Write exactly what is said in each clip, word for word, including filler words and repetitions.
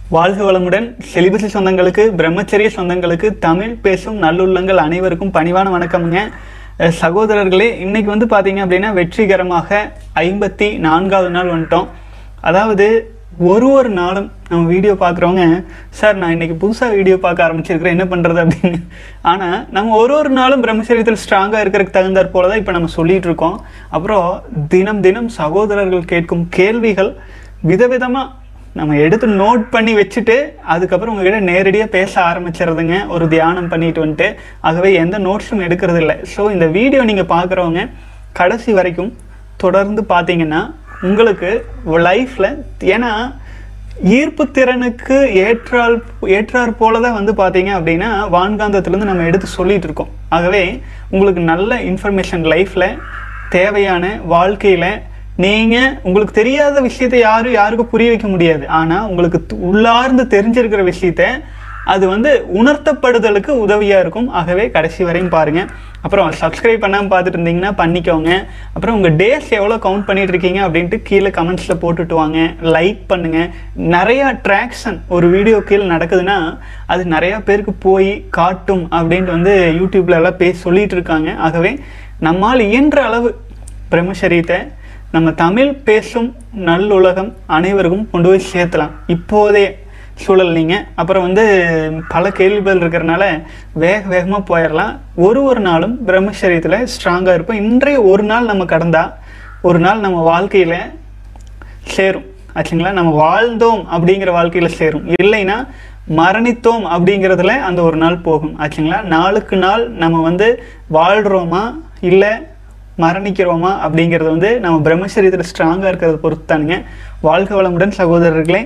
வாழ்க வளமுடன். செலிபசி சொந்தங்களுக்கு, பிரம்மச்சரிய சொந்தங்களுக்கு, தமிழ் பேசும் நல்லுள்ளங்கள் அனைவருக்கும் பணிவான வணக்கம்ங்க. சகோதரர்களே, இன்னைக்கு வந்து பார்த்தீங்க அப்படின்னா வெற்றிகரமாக ஐம்பத்தி நான்காவது நாள் வந்துட்டோம். அதாவது ஒரு ஒரு நாளும் நம்ம வீடியோ பார்க்குறவங்க, சார் நான் இன்னைக்கு புதுசாக வீடியோ பார்க்க ஆரம்பிச்சிருக்கிறேன், என்ன பண்ணுறது அப்படின்னு. ஆனால் நம்ம ஒரு ஒரு நாளும் பிரம்மச்சரியத்தில் ஸ்ட்ராங்காக இருக்கிறதுக்கு தகுந்தாற் போல தான் இப்போ நம்ம சொல்லிகிட்டு இருக்கோம். அப்புறம் தினம் தினம் சகோதரர்கள் கேட்கும் கேள்விகள் விதவிதமாக நம்ம எடுத்து நோட் பண்ணி வச்சுட்டு அதுக்கப்புறம் உங்ககிட்ட நேரடியாக பேச ஆரம்பிச்சிடுறதுங்க, ஒரு தியானம் பண்ணிட்டு வந்துட்டு. ஆகவே எந்த நோட்ஸும் எடுக்கிறது இல்லை. ஸோ இந்த வீடியோ நீங்கள் பார்க்குறவங்க கடைசி வரைக்கும் தொடர்ந்து பார்த்தீங்கன்னா உங்களுக்கு லைஃப்பில், ஏன்னா ஈர்ப்பு திறனுக்கு ஏற்றால் ஏற்றாற் போல தான் வந்து பார்த்தீங்க அப்படின்னா வான்காந்தத்துலேருந்து நம்ம எடுத்து சொல்லிகிட்டு இருக்கோம். ஆகவே உங்களுக்கு நல்ல இன்ஃபர்மேஷன் லைஃப்பில் தேவையான வாழ்க்கையில் நீங்கள் உங்களுக்கு தெரியாத விஷயத்தை யாரும் யாருக்கும் புரிய வைக்க முடியாது. ஆனால் உங்களுக்கு உள்ளார்ந்து தெரிஞ்சிருக்கிற விஷயத்த அது வந்து உணர்த்தப்படுதலுக்கு உதவியாக இருக்கும். ஆகவே கடைசி வரையும் பாருங்கள். அப்புறம் சப்ஸ்கிரைப் பண்ணாமல் பார்த்துட்டு இருந்தீங்கன்னா பண்ணிக்கோங்க. அப்புறம் உங்கள் டேஸ் எவ்வளோ கவுண்ட் பண்ணிட்டு இருக்கீங்க அப்படின்ட்டு கீழே கமெண்ட்ஸில் போட்டுட்டு வாங்க. லைக் பண்ணுங்கள். நிறையா ட்ராக்ஷன் ஒரு வீடியோ கீழே நடக்குதுன்னா அது நிறையா பேருக்கு போய் காட்டும் அப்படின்ட்டு வந்து யூடியூப்ல எல்லாம் பேசி சொல்லிட்டு இருக்காங்க. ஆகவே நம்மால் இயன்ற அளவு பிரம்மச்சரியத்தை நம்ம தமிழ் பேசும் நல்லுலகம் அனைவருக்கும் கொண்டு போய் சேர்த்தலாம் இப்போதே சூழல். நீங்கள் அப்புறம் வந்து பல கேள்விகள் இருக்கிறனால வேக வேகமாக போயிடலாம். ஒரு ஒரு நாளும் பிரம்மச்சரியத்தில் ஸ்ட்ராங்காக இருப்போம். இன்றைய ஒரு நாள் நம்ம கடந்தால் ஒரு நாள் நம்ம வாழ்க்கையில் சேரும் ஆச்சுங்களா. நம்ம வாழ்ந்தோம் அப்படிங்கிற வாழ்க்கையில் சேரும், இல்லைன்னா மரணித்தோம் அப்படிங்கிறதுல அந்த ஒரு நாள் போகும் ஆச்சுங்களா. நாளுக்கு நாள் நம்ம வந்து வாழ்கிறோமா இல்லை மரணிக்கிறோமா அப்படிங்கிறது வந்து நம்ம பிரம்மச்சரியத்தில் ஸ்ட்ராங்காக இருக்கிறத பொறுத்தானுங்க. வாழ்க வளமுடன் சகோதரர்களே.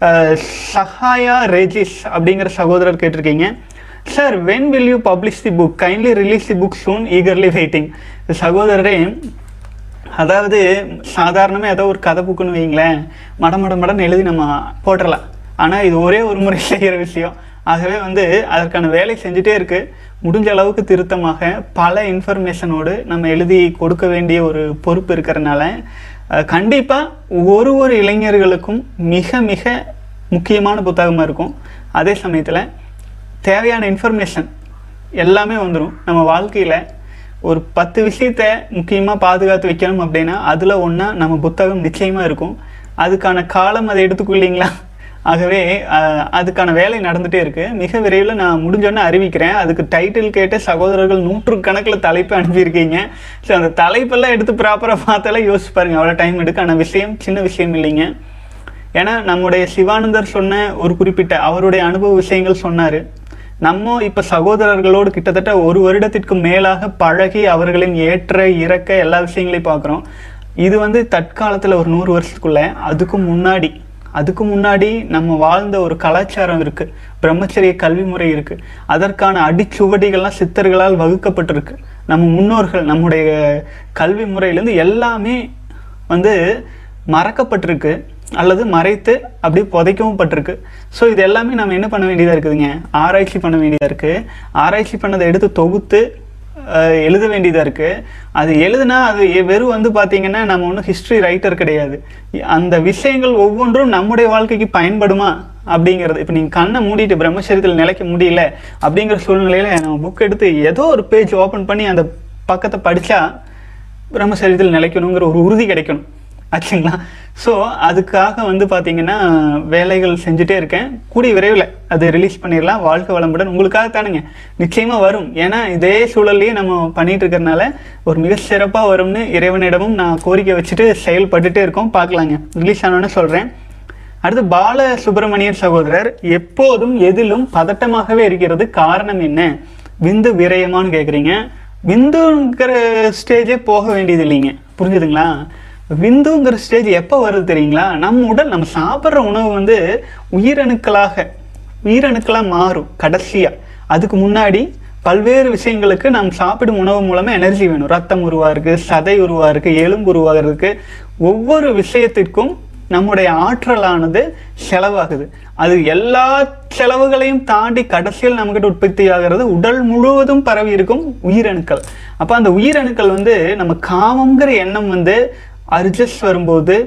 சஹாயா ரேஜிஸ் அப்படிங்கிற சகோதரர் கேட்டிருக்கீங்க, sir when will you publish the book, kindly release the book soon, eagerly waiting. சகோதரரே, அதாவது சாதாரணமாக ஏதோ ஒரு கதை புக்குன்னு வைங்களேன், மட மட மடன்னு எழுதி நம்ம போட்டுடலாம். ஆனால் இது ஒரே ஒரு முறை செய்கிற விஷயம். ஆகவே வந்து அதற்கான வேலை செஞ்சுட்டே இருக்குது. முடிஞ்ச அளவுக்கு திருத்தமாக பல இன்ஃபர்மேஷனோடு நம்ம எழுதி கொடுக்க வேண்டிய ஒரு பொறுப்பு இருக்கிறனால கண்டிப்பாக ஒரு ஒரு இளைஞர்களுக்கும் மிக மிக முக்கியமான புத்தகமாக இருக்கும். அதே சமயத்தில் தேவையான இன்ஃபர்மேஷன் எல்லாமே வந்துடும். நம்ம வாழ்க்கையில் ஒரு பத்து விஷயத்தை முக்கியமாக பாதுகாத்து வைக்கணும் அப்படின்னா அதில் ஒன்றா நம்ம புத்தகம் நிச்சயமாக இருக்கும். அதுக்கான காலம் அதை எடுத்துக்கொள்ளிங்களா. ஆகவே அதுக்கான வேலை நடந்துகிட்டே இருக்குது. மிக விரைவில் நான் முடிஞ்சோன்னே அறிவிக்கிறேன். அதுக்கு டைட்டில் கேட்டு சகோதரர்கள் நூற்று கணக்கில் தலைப்பு அனுப்பியிருக்கீங்க. ஸோ அந்த தலைப்பெல்லாம் எடுத்து ப்ராப்பராக பார்த்தாலே யோசிச்சு பாருங்கள், அவ்வளோ டைம் எடுக்க. ஆனால் விஷயம் சின்ன விஷயம் இல்லைங்க. ஏன்னா நம்முடைய சிவானந்தர் சொன்ன ஒரு குறிப்பிட்ட அவருடைய அனுபவ விஷயங்கள் சொன்னார். நம்ம இப்போ சகோதரர்களோடு கிட்டத்தட்ட ஒரு வருடத்திற்கு மேலாக பழகி அவர்களின் ஏற்ற இறக்க எல்லா விஷயங்களையும் பார்க்குறோம். இது வந்து தற்காலத்தில் ஒரு நூறு வருஷத்துக்குள்ளே அதுக்கு முன்னாடி அதுக்கு முன்னாடி நம்ம வாழ்ந்த ஒரு கலாச்சாரம் இருக்குது, பிரம்மச்சரிய கல்வி முறை இருக்குது. அதற்கான அடிச்சுவடிகள்லாம் சித்தர்களால் வகுக்கப்பட்டிருக்கு. நம்ம முன்னோர்கள் நம்முடைய கல்வி முறையிலேருந்து எல்லாமே வந்து மறக்கப்பட்டிருக்கு அல்லது மறைத்து அப்படி புதைக்கவும் பட்டிருக்கு. ஸோ இது எல்லாமே நம்ம என்ன பண்ண வேண்டியதாக இருக்குதுங்க, ஆராய்ச்சி பண்ண வேண்டியதாக இருக்குது. ஆராய்ச்சி பண்ணதை எடுத்து தொகுத்து எழுத வேண்டியதாக இருக்குது. அது எழுதுனா அது வெறும் வந்து பார்த்திங்கன்னா நம்ம ஒன்றும் ஹிஸ்ட்ரி ரைட்டர் கிடையாது. அந்த விஷயங்கள் ஒவ்வொன்றும் நம்முடைய வாழ்க்கைக்கு பயன்படுமா அப்படிங்கிறது. இப்போ நீங்கள் கண்ணை மூடிட்டு பிரம்மச்சரியத்தில் நிலைக்க முடியல அப்படிங்கிற சூழ்நிலையில் நம்ம புக் எடுத்து ஏதோ ஒரு பேஜ் ஓப்பன் பண்ணி அந்த பக்கத்தை படித்தா பிரம்மச்சரியத்தில் நிலைக்கணுங்கிற ஒரு உறுதி கிடைக்கணும் ஆச்சுங்களா. ஸோ அதுக்காக வந்து பார்த்திங்கன்னா வேலைகள் செஞ்சுட்டே இருக்கேன். கூடிய விரைவில் அது ரிலீஸ் பண்ணிடலாம். வாழ்க்கை வளமுடன் உங்களுக்காக தானுங்க, நிச்சயமாக வரும். ஏன்னா இதே சூழல்லையே நம்ம பண்ணிகிட்டு இருக்கிறனால ஒரு மிக சிறப்பாக வரும்னு இறைவனிடமும் நான் கோரிக்கை வச்சுட்டு செயல்பட்டுட்டே இருக்கோம். பார்க்கலாங்க, ரிலீஸ் ஆனோன்னு சொல்கிறேன். அடுத்து பால சுப்பிரமணியர் சகோதரர், எப்போதும் எதிலும் பதட்டமாகவே இருக்கிறது, காரணம் என்ன? விந்து விரயமானு கேட்குறீங்க. விந்துங்கிற ஸ்டேஜே போக வேண்டியது இல்லைங்க, புரிஞ்சுதுங்களா. விந்துங்கிற ஸ்டேஜ் எப்போ வருது தெரியுங்களா, நம்ம உடல் நம்ம சாப்பிட்ற உணவு வந்து உயிரணுக்களாக உயிரணுக்களாக மாறும் கடைசியாக. அதுக்கு முன்னாடி பல்வேறு விஷயங்களுக்கு நாம் சாப்பிடும் உணவு மூலமாக எனர்ஜி வேணும். ரத்தம் உருவாருக்கு, சதை உருவாருக்கு, எலும்பு உருவாகிறதுக்கு, ஒவ்வொரு விஷயத்திற்கும் நம்முடைய ஆற்றலானது செலவாகுது. அது எல்லா செலவுகளையும் தாண்டி கடைசியில் நம்மகிட்ட உற்பத்தி ஆகிறது உடல் முழுவதும் பரவி இருக்கும் உயிரணுக்கள். அப்போ அந்த உயிரணுக்கள் வந்து நம்ம காமங்கிற எண்ணம் வந்து அர்ஜஸ் வரும்போது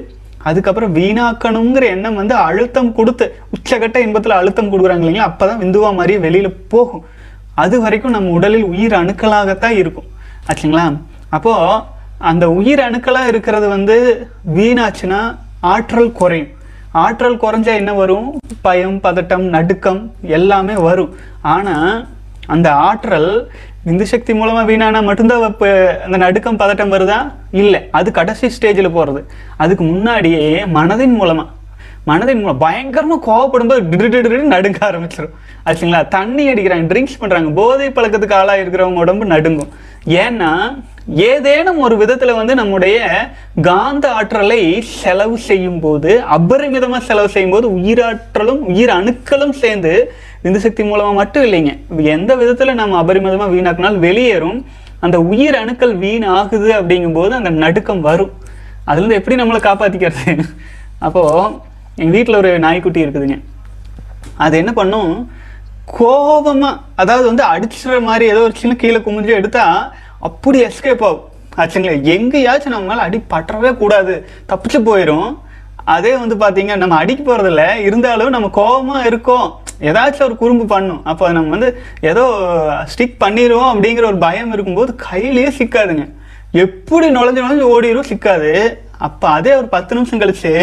அதுக்கப்புறம் வீணாக்கணுங்கிற எண்ணம் வந்து அழுத்தம் கொடுத்து உச்சகட்ட இன்பத்தில் அழுத்தம் கொடுக்குறாங்க இல்லைங்களா, அப்போ தான் விந்துவா மாதிரியே வெளியில் போகும். அது வரைக்கும் நம்ம உடலில் உயிர் அணுக்களாகத்தான் இருக்கும் ஆச்சுங்களா. அப்போது அந்த உயிர் அணுக்களாக இருக்கிறது வந்து வீணாச்சுன்னா ஆற்றல் குறையும். ஆற்றல் குறைஞ்சா என்ன வரும்? பயம், பதட்டம், நடுக்கம் எல்லாமே வரும். ஆனால் அந்த ஆற்றல் விந்து சக்தி மூலமாக வீணானா மட்டும்தான் இப்போ அந்த நடுக்கம் பதட்டம் வருதா? இல்லை, அது கடைசி ஸ்டேஜில் போகிறது. அதுக்கு முன்னாடியே மனதின் மூலமாக மனதின் மூலம் பயங்கரமாக கோவப்படும்போது டிடு நடுங்க ஆரம்பிச்சிடும் ஆச்சுங்களா. தண்ணி அடிக்கிறாங்க, ட்ரிங்க்ஸ் பண்ணுறாங்க, போதை பழக்கத்துக்கு ஆளாக இருக்கிறவங்க உடம்பு நடுங்கும். ஏன்னா ஏதேனும் ஒரு விதத்தில் வந்து நம்முடைய காந்த ஆற்றலை செலவு செய்யும் போது, அபரிமிதமாக செலவு செய்யும் போது உயிராற்றலும் உயிர் அணுக்களும் சேர்ந்து விந்து சக்தி மூலமாக மட்டும் இல்லைங்க, எந்த விதத்தில் நம்ம அபரிமிதமாக வீணாக்கினால் வெளியேறும். அந்த உயிர் அணுக்கள் வீண் ஆகுது அப்படிங்கும்போது அந்த நடுக்கம் வரும். அதுலேருந்து எப்படி நம்மளை காப்பாற்றிக்கிறது? அப்போது எங்கள் வீட்டில் ஒரு நாய்க்குட்டி இருக்குதுங்க. அது என்ன பண்ணும்? கோபமாக, அதாவது வந்து அடிச்சுற மாதிரி ஏதோ ஒரு சின்ன கீழே குமிஞ்சு எடுத்தால் அப்படி எஸ்கேப் ஆகும் ஆச்சுங்களா. எங்கேயாச்சும் நம்ம மேலே அடி பற்றவே கூடாது, தப்பிச்சு போயிடும். அதே வந்து பார்த்தீங்க, நம்ம அடிக்க போகிறதில்ல, இருந்தாலும் நம்ம கோபமாக இருக்கோம், ஏதாச்சும் ஒரு குறும்பு பண்ணும். அப்போ நம்ம வந்து ஏதோ ஸ்டிக் பண்ணிடுவோம் அப்படிங்கிற ஒரு பயம் இருக்கும்போது கையிலேயே சிக்காதுங்க. எப்படி நுழைஞ்சு நுழைஞ்சு ஓடிடும், சிக்காது. அப்போ அதே ஒரு பத்து நிமிஷம் கழிச்சு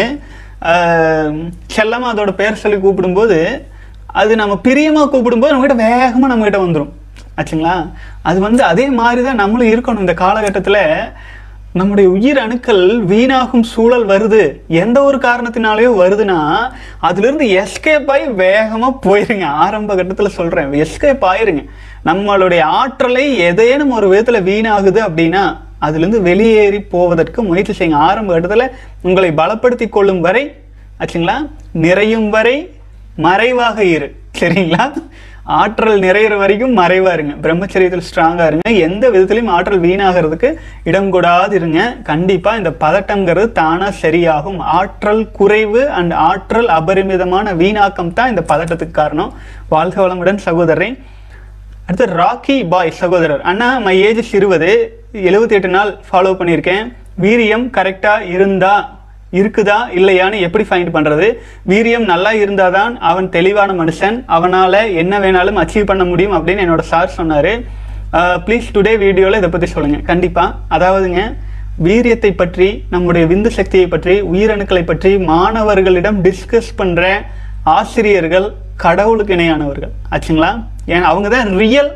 செல்லமாக அதோட பேர் சொல்லி கூப்பிடும்போது, அது நம்ம பிரியமாக கூப்பிடும்போது நம்மகிட்ட வேகமாக நம்மகிட்ட வந்துடும் ஆச்சுங்களா. அது வந்து அதே மாதிரி தான் நம்மளும் இருக்கணும். இந்த காலகட்டத்தில் நம்முடைய உயிர் அணுக்கள் வீணாகும் சூழல் வருது, எந்த ஒரு காரணத்தினாலேயோ வருதுன்னா அதுலேருந்து எஸ்கேப் ஆகி வேகமாக போயிருங்க. ஆரம்ப கட்டத்தில் சொல்கிறேன், எஸ்கேப் ஆயிருங்க. நம்மளுடைய ஆற்றலை ஏதேனும் ஒரு விதத்தில் வீணாகுது அப்படின்னா அதுலேருந்து வெளியேறி போவதற்கு முயற்சி செய்யுங்க. ஆரம்ப கட்டத்தில் உங்களை பலப்படுத்தி கொள்ளும் வரை ஆச்சுங்களா, நிறையும் வரை மறைவாக இரு, சரிங்களா. ஆற்றல் நிறையிற வரைக்கும் மறைவா இருங்க, பிரம்மச்சரியத்தில் ஸ்ட்ராங்கா இருங்க. எந்த விதத்திலையும் ஆற்றல் வீணாகிறதுக்கு இடம் கூடாது இருங்க. கண்டிப்பா இந்த பதட்டங்கிறது தானா சரியாகும். ஆற்றல் குறைவு அண்ட் ஆற்றல் அபரிமிதமான வீணாக்கம் தான் இந்த பதட்டத்துக்கு காரணம். வாழ்க வளமுடன் சகோதரன். அடுத்து ராக்கி பாய் சகோதரர், அண்ணா மை ஏஜ் இருபது, எழுபத்தி எட்டு நாள் ஃபாலோ பண்ணியிருக்கேன். வீரியம் கரெக்டா இருந்தா இருக்குதா இல்லையான்னு எப்படி ஃபைண்ட் பண்ணுறது? வீரியம் நல்லா இருந்தால் தான் அவன் தெளிவான மனுஷன், அவனால் என்ன வேணாலும் அச்சீவ் பண்ண முடியும் அப்படின்னு என்னோட சார் சொன்னார். ப்ளீஸ் டுடே வீடியோவில் இதை பற்றி சொல்லுங்கள். கண்டிப்பாக. அதாவதுங்க, வீரியத்தை பற்றி, நம்முடைய விந்து சக்தியை பற்றி, உயிரணுக்களை பற்றி மாணவர்களிடம் டிஸ்கஸ் பண்ணுற ஆசிரியர்கள் கடவுளுக்கு இணையானவர்கள் ஆச்சுங்களா. ஏன்னா அவங்க தான் real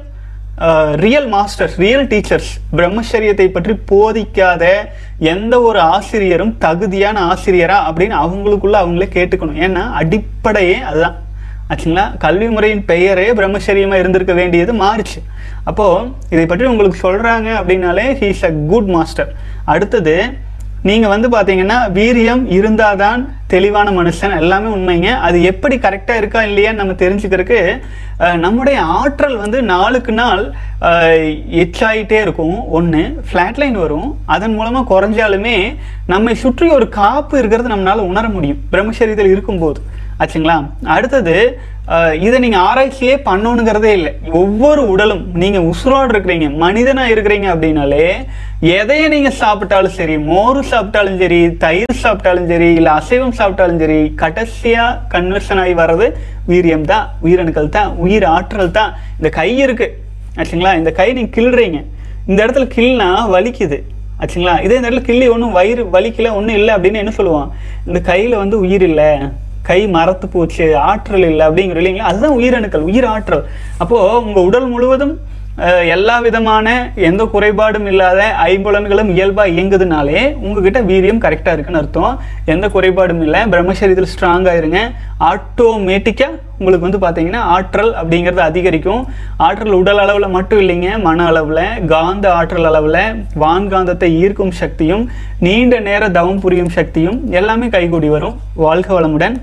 real masters, real teachers. பிரம்மச்சரியத்தை பற்றி போதிக்காத எந்த ஒரு ஆசிரியரும் தகுதியான ஆசிரியரா அப்படின்னு அவங்களுக்குள்ள அவங்களே கேட்டுக்கணும். ஏன்னா அடிப்படையே அதுதான் ஆச்சுங்களா. கல்வி முறையின் பெயரே பிரம்மச்சரியமாக இருந்திருக்க வேண்டியது மாறிச்சு. அப்போது இதை பற்றி உங்களுக்கு சொல்கிறாங்க அப்படின்னாலே he is a good master. அடுத்தது, நீங்கள் வந்து பார்த்தீங்கன்னா வீரியம் இருந்தால் தான் தெளிவான மனுஷன், எல்லாமே உண்மைங்க. அது எப்படி கரெக்டாக இருக்கா இல்லையான்னு நம்ம தெரிஞ்சுக்கிறதுக்கு நம்முடைய ஆற்றல் வந்து நாளுக்கு நாள் எச்சாயிட்டே இருக்கும். ஒன்று ஃப்ளாட்லைன் வரும், அதன் மூலமாக குறைஞ்சாலுமே நம்மை சுற்றி ஒரு காப்பு இருக்கிறது நம்மளால் உணர முடியும் பிரம்மச்சரியத்தில் இருக்கும்போது ஆச்சுங்களா. அடுத்தது, இதை நீங்கள் ஆராய்ச்சியே பண்ணணுங்கிறதே இல்லை. ஒவ்வொரு உடலும், நீங்கள் உசுரோடு இருக்கிறீங்க, மனிதனாக இருக்கிறீங்க அப்படின்னாலே எதையை நீங்கள் சாப்பிட்டாலும் சரி, மோர் சாப்பிட்டாலும் சரி, தயிர் சாப்பிட்டாலும் சரி, இல்லை அசைவம் சாப்பிட்டாலும் சரி, கடைசியாக கன்வர்ஷன் ஆகி வர்றது வீரியம் தான், உயிரணுக்கள் தான், உயிர் ஆற்றல் தான். இந்த கை இருக்குது ஆச்சுங்களா, இந்த கை நீங்கள் கிள்றீங்க, இந்த இடத்துல கிள்னா வலிக்குது ஆச்சுங்களா. இதே இந்த இடத்துல கிள்ளி ஒன்றும் வயிறு வலிக்கல, ஒன்றும் இல்லை அப்படின்னு என்ன சொல்லுவான்? இந்த கையில் வந்து உயிர் இல்லை, கை மரத்து போச்சு, ஆற்றல் இல்லை அப்படிங்கிற இல்லைங்களா. அதுதான் உயிரணுக்கள், உயிர் ஆற்றல். அப்போது உங்கள் உடல் முழுவதும் எல்லா விதமான எந்த குறைபாடும் இல்லாத ஐம்புலன்களும் இயல்பாக இயங்குதுனாலே உங்ககிட்ட வீரியம் கரெக்டாக இருக்குன்னு அர்த்தம். எந்த குறைபாடும் இல்லை, பிரம்மச்சரியத்தில் ஸ்ட்ராங்காக இருங்க. ஆட்டோமேட்டிக்காக உங்களுக்கு வந்து பார்த்தீங்கன்னா ஆற்றல் அப்படிங்கிறது அதிகரிக்கும். ஆற்றல் உடல் அளவில் மட்டும் இல்லைங்க, மன அளவில், காந்த ஆற்றல் அளவில், வான்காந்தத்தை ஈர்க்கும் சக்தியும், நீண்ட நேர தவம் புரியும் சக்தியும் எல்லாமே கைகூடி வரும். வாழ்க வளமுடன்.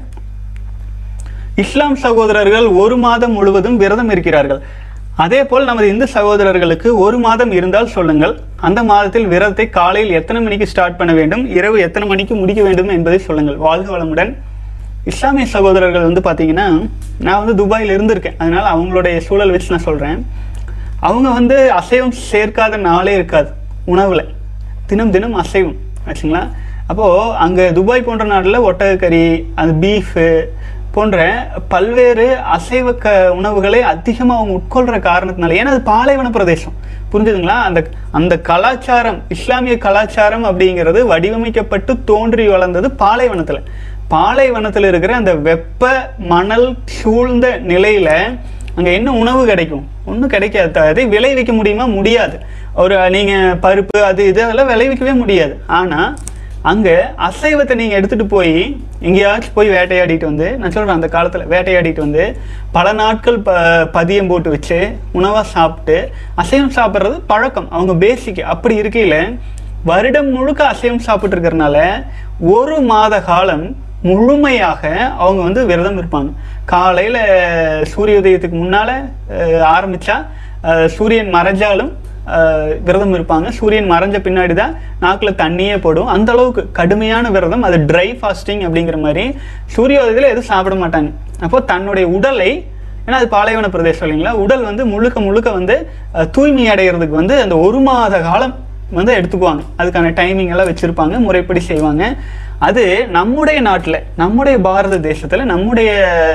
இஸ்லாம் சகோதரர்கள் ஒரு மாதம் முழுவதும் விரதம் இருக்கிறார்கள். அதே போல் நமது இந்து சகோதரர்களுக்கு ஒரு மாதம் இருந்தால் சொல்லுங்கள். அந்த மாதத்தில் விரதத்தை காலையில் எத்தனை மணிக்கு ஸ்டார்ட் பண்ண வேண்டும், இரவு எத்தனை மணிக்கு முடிக்க வேண்டும் என்பதை சொல்லுங்கள். வாழ்க வளமுடன். இஸ்லாமிய சகோதரர்கள் வந்து பார்த்தீங்கன்னா, நான் வந்து துபாயில் இருந்திருக்கேன், அதனால் அவங்களுடைய சூழல் வச்சு நான் சொல்கிறேன். அவங்க வந்து அசைவம் சேர்க்காத நாளே இருக்காது உணவில். தினம் தினம் அசைவம் ஆச்சுங்களா. அப்போது அங்கே துபாய் போன்ற நாட்டில் ஒட்டகக்கறி, அந்த பீஃபு போன்ற பல்வேறு அசைவ க உணவுகளை அதிகமாக அவங்க உட்கொள்கிற காரணத்தினால, ஏன்னா அது பாலைவன பிரதேசம், புரிஞ்சுதுங்களா? அந்த அந்த கலாச்சாரம், இஸ்லாமிய கலாச்சாரம் அப்படிங்கிறது வடிவமைக்கப்பட்டு தோன்றி வளர்ந்தது பாலைவனத்தில். பாலைவனத்தில் இருக்கிற அந்த வெப்ப மணல் சூழ்ந்த நிலையில் அங்கே என்ன உணவு கிடைக்கும்? ஒன்றும் கிடைக்காது. அதை விளைவிக்க முடியுமா? முடியாது. ஒரு நீங்கள் பருப்பு அது இது அதெல்லாம் விளைவிக்கவே முடியாது. ஆனால் அங்கே அசைவத்தை நீங்கள் எடுத்துகிட்டு போய் எங்கேயாச்சும் போய் வேட்டையாடிட்டு வந்து, நான் சொல்கிறேன் அந்த காலத்தில் வேட்டையாடிட்டு வந்து பல நாட்கள் ப பதியம் போட்டு வச்சு உணவாக சாப்பிட்டு அசைவம் சாப்பிட்றது பழக்கம், அவங்க பேசிக். அப்படி இருக்கையில் வருடம் முழுக்க அசைவம் சாப்பிட்டு இருக்கிறனால ஒரு மாத காலம் முழுமையாக அவங்க வந்து விரதம் இருப்பாங்க. காலையில் சூரிய உதயத்துக்கு முன்னால் ஆரம்பித்தா சூரியன் மறைஞ்சாலும் விரதம் இருப்பாங்க. சூரியன் மறைஞ்ச பின்னாடி தான் நாக்கில் தண்ணியே போடும். அந்த அளவுக்கு கடுமையான விரதம். அது ட்ரை ஃபாஸ்டிங் அப்படிங்கிற மாதிரி. சூரிய உதயத்தில் எதுவும் சாப்பிட மாட்டாங்க. அப்போது தன்னுடைய உடலை, ஏன்னா அது பாலைவன பிரதேசம் இல்லைங்களா, உடல் வந்து முழுக்க முழுக்க வந்து தூய்மை அடைகிறதுக்கு வந்து அந்த ஒரு மாத காலம் வந்து எடுத்துக்குவாங்க. அதுக்கான டைமிங் எல்லாம் வச்சுருப்பாங்க, முறைப்படி செய்வாங்க. அது நம்முடைய நாட்டில், நம்முடைய பாரத தேசத்தில், நம்முடைய